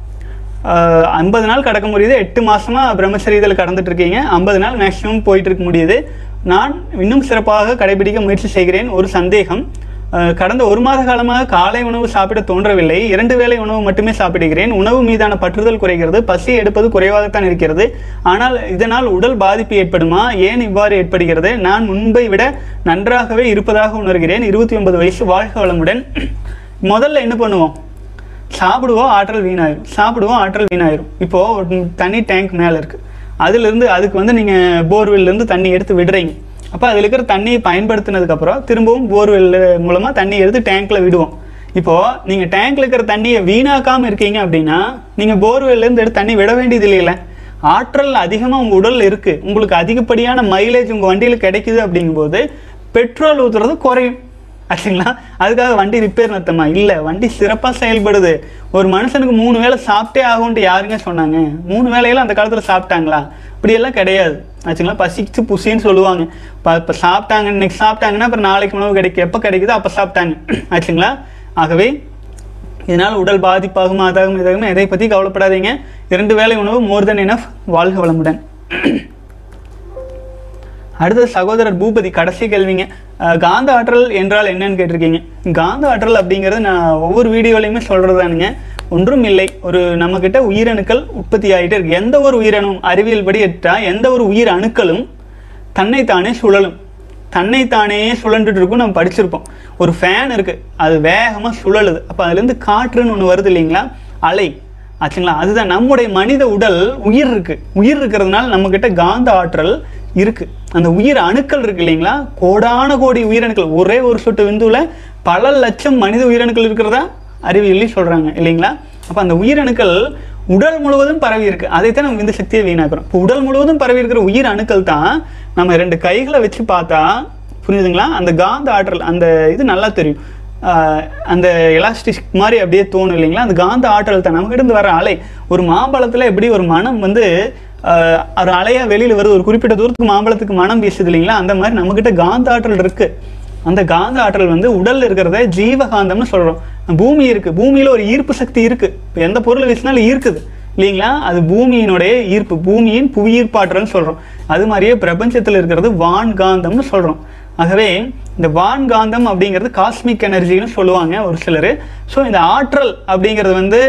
ஐம்பது நாள் கடக்க முடியுது, எட்டு மாதமாக பிரம்மச்சரியத்தில் கடந்துட்டு இருக்கீங்க, ஐம்பது நாள் மேக்ஸிமம் போயிட்டு இருக்க முடியுது. நான் இன்னும் சிறப்பாக கடைபிடிக்க முயற்சி செய்கிறேன். ஒரு சந்தேகம், கடந்த ஒரு மாத காலமாக காலை உணவு சாப்பிட தோன்றவில்லை, இரண்டு வேளை உணவு மட்டுமே சாப்பிடுகிறேன். உணவு மீதான பற்றுதல் குறைகிறது, பசி எடுப்பது குறைவாகத்தான் இருக்கிறது. ஆனால் இதனால் உடல் பாதிப்பு ஏற்படுமா, ஏன் இவ்வாறு ஏற்படுகிறது? நான் முன்பை விட நன்றாகவே இருப்பதாக உணர்கிறேன். இருபத்தி ஒன்பது வயசு. வாழ்க வளமுடன். முதல்ல என்ன பண்ணுவோம், சாப்பிடுவோம், ஆற்றல் வீணாயிரும், சாப்பிடுவோம், ஆற்றல் வீணாயிரும். இப்போது தண்ணி டேங்க் மேலே இருக்குது, அதுலேருந்து அதுக்கு வந்து நீங்கள் போர்வெல்லேருந்து தண்ணி எடுத்து விடுறீங்க. அப்போ அதில் இருக்கிற தண்ணியை பயன்படுத்தினதுக்கப்புறம் திரும்பவும் போர்வெல் மூலமாக தண்ணி எடுத்து டேங்க்கில் விடுவோம். இப்போது நீங்கள் டேங்க்கில் இருக்கிற தண்ணியை வீணாக்காமல் இருக்கீங்க அப்படின்னா நீங்கள் போர்வெல்லேருந்து எடுத்து தண்ணி விட வேண்டியது இல்லைல்ல. ஆற்றல் அதிகமாக உங்கள் உடலில் இருக்குது, உங்களுக்கு அதிகப்படியான மைலேஜ் உங்கள் வண்டியில் கிடைக்குது. அப்படிங்கும்போது பெட்ரோல் ஊற்றுறது குறையும் ஆச்சுங்களா. அதுக்காக வண்டி ரிப்பேர் நடத்தமா இல்லை, வண்டி சிறப்பாக செயல்படுது. ஒரு மனுஷனுக்கு மூணு வேளை சாப்பிட்டே ஆகும்ன்ட்டு யாருங்க சொன்னாங்க? மூணு வேளையெல்லாம் அந்த காலத்தில் சாப்பிட்டாங்களா? இப்படியெல்லாம் கிடையாது ஆச்சுங்களா. பசிச்சு புசின்னு சொல்லுவாங்க. இப்போ இப்போ சாப்பிட்டாங்க, இன்னைக்கு சாப்பிட்டாங்கன்னா அப்புறம் நாளைக்கு உணவு கிடைக்கும், எப்போ கிடைக்குதோ அப்போ சாப்பிட்டாங்க ஆச்சுங்களா. ஆகவே இதனால் உடல் பாதிப்பாகும், அதாகும் இதாகும், எதை பற்றி கவலைப்படாதீங்க. இரண்டு வேளை உணவு மோர் தென் எனஃப். வாழ்க வளமுடன். அடுத்தது சகோதரர் பூபதி, கடைசி கேள்விங்க. காந்த ஆற்றல் என்றால் என்னன்னு கேட்டிருக்கீங்க. காந்த ஆற்றல் அப்படிங்கிறது நான் ஒவ்வொரு வீடியோலையுமே சொல்கிறதானுங்க, ஒன்றும் இல்லை. ஒரு நம்மக்கிட்ட உயிரணுக்கள் உற்பத்தி ஆகிட்டே இருக்கு. எந்த ஒரு உயிரணும் அறிவியல் படி எடுத்தால் எந்த ஒரு உயிர் அணுக்களும் தன்னைத்தானே சுழலும், தன்னைத்தானே சுழன்றுட்டு இருக்கும். நம்ம படிச்சிருப்போம். ஒரு ஃபேன் இருக்குது, அது வேகமாக சுழலுது. அப்போ அதுலேருந்து காற்றுன்னு ஒன்று வருது இல்லைங்களா, அலை ஆச்சுங்களா. அதுதான் நம்முடைய மனித உடல். உயிர் இருக்குது, உயிர் இருக்கிறதுனால நம்மக்கிட்ட காந்த ஆற்றல் இருக்குது. அந்த உயிர் அணுக்கள் இருக்குது இல்லைங்களா, கோடான கோடி உயிரணுக்கள். ஒரே ஒரு சொட்டு விந்துவில் பல லட்சம் மனித உயிரணுக்கள் இருக்கிறதா அறிவியலையும் சொல்கிறாங்க இல்லைங்களா. அப்போ அந்த உயிரணுக்கள் உடல் முழுவதும் பரவி இருக்குது. அதைத்தான் நம்ம இந்த சக்தியை வீணாக்கிறோம். இப்போ உடல் முழுவதும் பரவி இருக்கிற உயிர் அணுக்கள் தான் நம்ம ரெண்டு கைகளை வச்சு பார்த்தா புரியுதுங்களா, அந்த காந்த ஆற்றல் அந்த இது நல்லா தெரியும். அந்த எலாஸ்டிக் மாதிரி அப்படியே தோணும் இல்லைங்களா, அந்த காந்த ஆற்றல் தான் நமக்கிட்ட இருந்து வர அலை. ஒரு மாம்பழத்தில் எப்படி ஒரு மனம் வந்து ஒரு அலையாக வெளியில் வருது, ஒரு குறிப்பிட்ட தூரத்துக்கு மாம்பழத்துக்கு மனம் வீசுது இல்லைங்களா, அந்த மாதிரி நம்மக்கிட்ட காந்த ஆற்றல் இருக்குது. அந்த காந்த ஆற்றல் வந்து உடலில் இருக்கிறத ஜீவகாந்தம்னு சொல்கிறோம். பூமி இருக்குது, பூமியில் ஒரு ஈர்ப்பு சக்தி இருக்குது. இப்போ எந்த பொருளை வீசினாலும் ஈர்க்குது இல்லைங்களா, அது பூமியினுடைய ஈர்ப்பு, பூமியின் புவியீர்ப்பாற்றல்னு சொல்கிறோம். அது மாதிரியே பிரபஞ்சத்தில் இருக்கிறது வான்காந்தம்னு சொல்கிறோம். ஆகவே இந்த வான்காந்தம் அப்படிங்கிறது காஸ்மிக் எனர்ஜின்னு சொல்லுவாங்க ஒரு சிலர். ஸோ இந்த ஆற்றல் அப்படிங்கிறது வந்து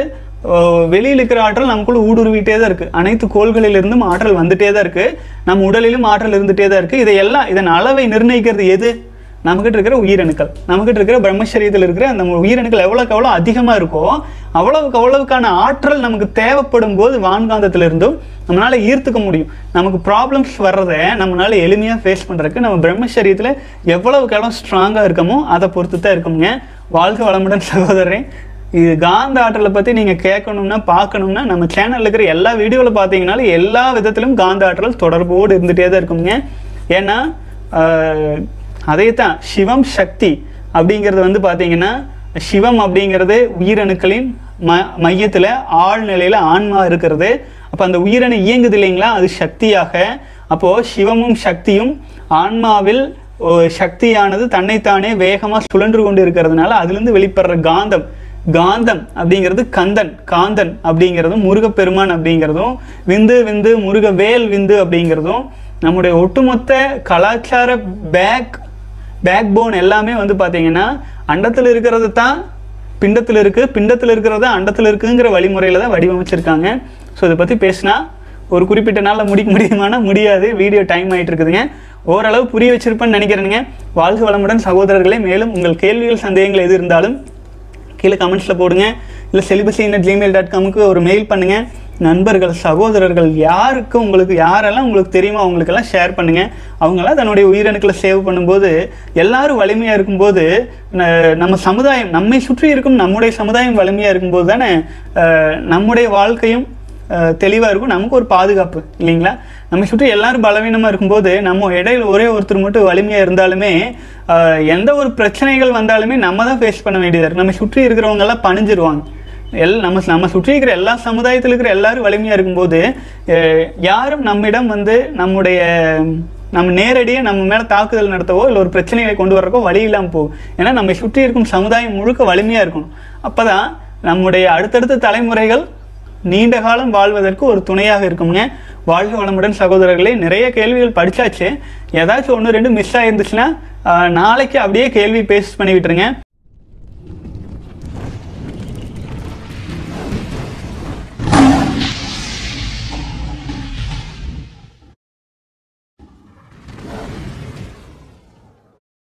வெளியில் இருக்கிற ஆற்றல் நமக்குள்ள ஊடுருவிட்டே தான் இருக்குது. அனைத்து கோள்களிலிருந்தும் ஆற்றல் வந்துட்டே தான் இருக்குது. நம்ம உடலிலும் ஆற்றல் இருந்துகிட்டே தான் இருக்குது. இதையெல்லாம் இதன் அளவை நிர்ணயிக்கிறது எது? நம்மகிட்ட இருக்கிற உயிரணுக்கள், நம்மகிட்ட இருக்கிற பிரம்மச்சரியத்தில் இருக்கிற அந்த உயிரணுக்கள் எவ்வளோக்கு எவ்வளோ அதிகமாக இருக்கோ அவ்வளவுக்கு அவ்வளவுக்கான ஆற்றல் நமக்கு தேவைப்படும் போது வான்காந்தத்திலிருந்தும் நம்மளால ஈர்த்துக்க முடியும். நமக்கு ப்ராப்ளம்ஸ் வர்றதை நம்மளால எளிமையாக ஃபேஸ் பண்ணுறதுக்கு நம்ம பிரம்மச்சரியத்தில் எவ்வளவுக்கு எவ்வளோ ஸ்ட்ராங்காக இருக்கமோ அதை பொறுத்து தான் இருக்கோங்க. வாழ்க வளமுடன் சகோதரன். இது காந்த ஆற்றலை பற்றி நீங்கள் கேட்கணும்னா பார்க்கணும்னா நம்ம சேனலில் இருக்கிற எல்லா வீடியோவில் பார்த்தீங்கன்னாலும் எல்லா விதத்திலும் காந்த ஆற்றல் தொடர்போடு இருந்துகிட்டே தான் இருக்குங்க. ஏன்னா அதைத்தான் சிவம் சக்தி அப்படிங்கிறது வந்து பார்த்தீங்கன்னா, சிவம் அப்படிங்கிறது உயிரணுக்களின் ம மையத்தில் ஆழ்நிலையில் ஆன்மா இருக்கிறது. அப்போ அந்த உயிரணு இயங்குது இல்லைங்களா, அது சக்தியாக. அப்போது சிவமும் சக்தியும் ஆன்மாவில் சக்தியானது தன்னைத்தானே வேகமாக சுழன்று கொண்டு இருக்கிறதுனால அதுலேருந்து வெளிப்படுற காந்தம் காந்தம் அப்படிங்கிறது கந்தன் காந்தன் அப்படிங்கிறதும் முருகப்பெருமான் அப்படிங்கிறதும் விந்து விந்து முருகவேல் விந்து அப்படிங்கிறதும் நம்முடைய ஒட்டுமொத்த கலாச்சார பேக் பேக் போன் எல்லாமே வந்து பார்த்தீங்கன்னா அண்டத்தில் இருக்கிறது தான் பிண்டத்தில் இருக்குது, பிண்டத்தில் இருக்கிறது அண்டத்தில் இருக்குங்கிற வழிமுறையில் தான் வடிவமைச்சிருக்காங்க. ஸோ இதை பற்றி பேசினா ஒரு குறிப்பிட்ட நாளில் முடிக்க முடியுமானா முடியாது. வீடியோ டைம் ஆகிட்டு இருக்குதுங்க. ஓரளவு புரிய வச்சிருப்பேன்னு நினைக்கிறேனுங்க. வாழ்க வளமுடன் சகோதரர்களே. மேலும் உங்கள் கேள்விகள் சந்தேகங்கள் எது இருந்தாலும் கீழே கமெண்ட்ஸில் போடுங்க. இல்லை செலிபஸி அட் ஜிமெயில் டாட் காமுக்கு ஒரு மெயில் பண்ணுங்கள். நண்பர்கள் சகோதரர்கள் யாருக்கு உங்களுக்கு யாரெல்லாம் உங்களுக்கு தெரியுமோ அவங்களுக்கெல்லாம் ஷேர் பண்ணுங்கள். அவங்களாம் தன்னுடைய உயிரணுக்களை சேவ் பண்ணும்போது எல்லாரும் வலிமையாக இருக்கும்போது நம்ம சமுதாயம் நம்மை சுற்றி இருக்கும் நம்முடைய சமுதாயம் வலிமையாக இருக்கும்போது தானே நம்முடைய வாழ்க்கையும் தெளிவாக இருக்கும். நமக்கு ஒரு பாதுகாப்பு இல்லைங்களா? நம்ம சுற்றி எல்லாரும் பலவீனமாக இருக்கும்போது நம்ம இடையில ஒரே ஒருத்தர் மட்டும் வலிமையாக இருந்தாலுமே எந்த ஒரு பிரச்சனைகள் வந்தாலுமே நம்ம தான் ஃபேஸ் பண்ண வேண்டியதாக இருக்குது. நம்ம சுற்றி இருக்கிறவங்கெல்லாம் பணிஞ்சிருவாங்க. எல் நம்ம நம்ம சுற்றி இருக்கிற எல்லா சமுதாயத்தில் இருக்கிற எல்லாரும் வலிமையாக இருக்கும்போது யாரும் நம்மிடம் வந்து நம்முடைய நம்ம நேரடியாக நம்ம மேலே தாக்குதல் நடத்தவோ இல்லை ஒரு பிரச்சனைகளை கொண்டு வர்றக்கோ வழி இல்லாமல் போகும். ஏன்னா நம்ம சுற்றி இருக்கும் சமுதாயம் முழுக்க வலிமையாக இருக்கணும். அப்போ தான் நம்முடைய அடுத்தடுத்த தலைமுறைகள் நீண்ட காலம் வாழ்வதற்கு ஒரு துணையாக இருக்குங்க. வாழ்க வளமுடன் சகோதரர்களே. நிறைய கேள்விகள் படித்தாச்சு. ஏதாச்சும் ஒன்று ரெண்டு மிஸ் ஆகிருந்துச்சுன்னா நாளைக்கு அப்படியே கேள்வி பேஸ்ட் பண்ணி விட்டுருங்க.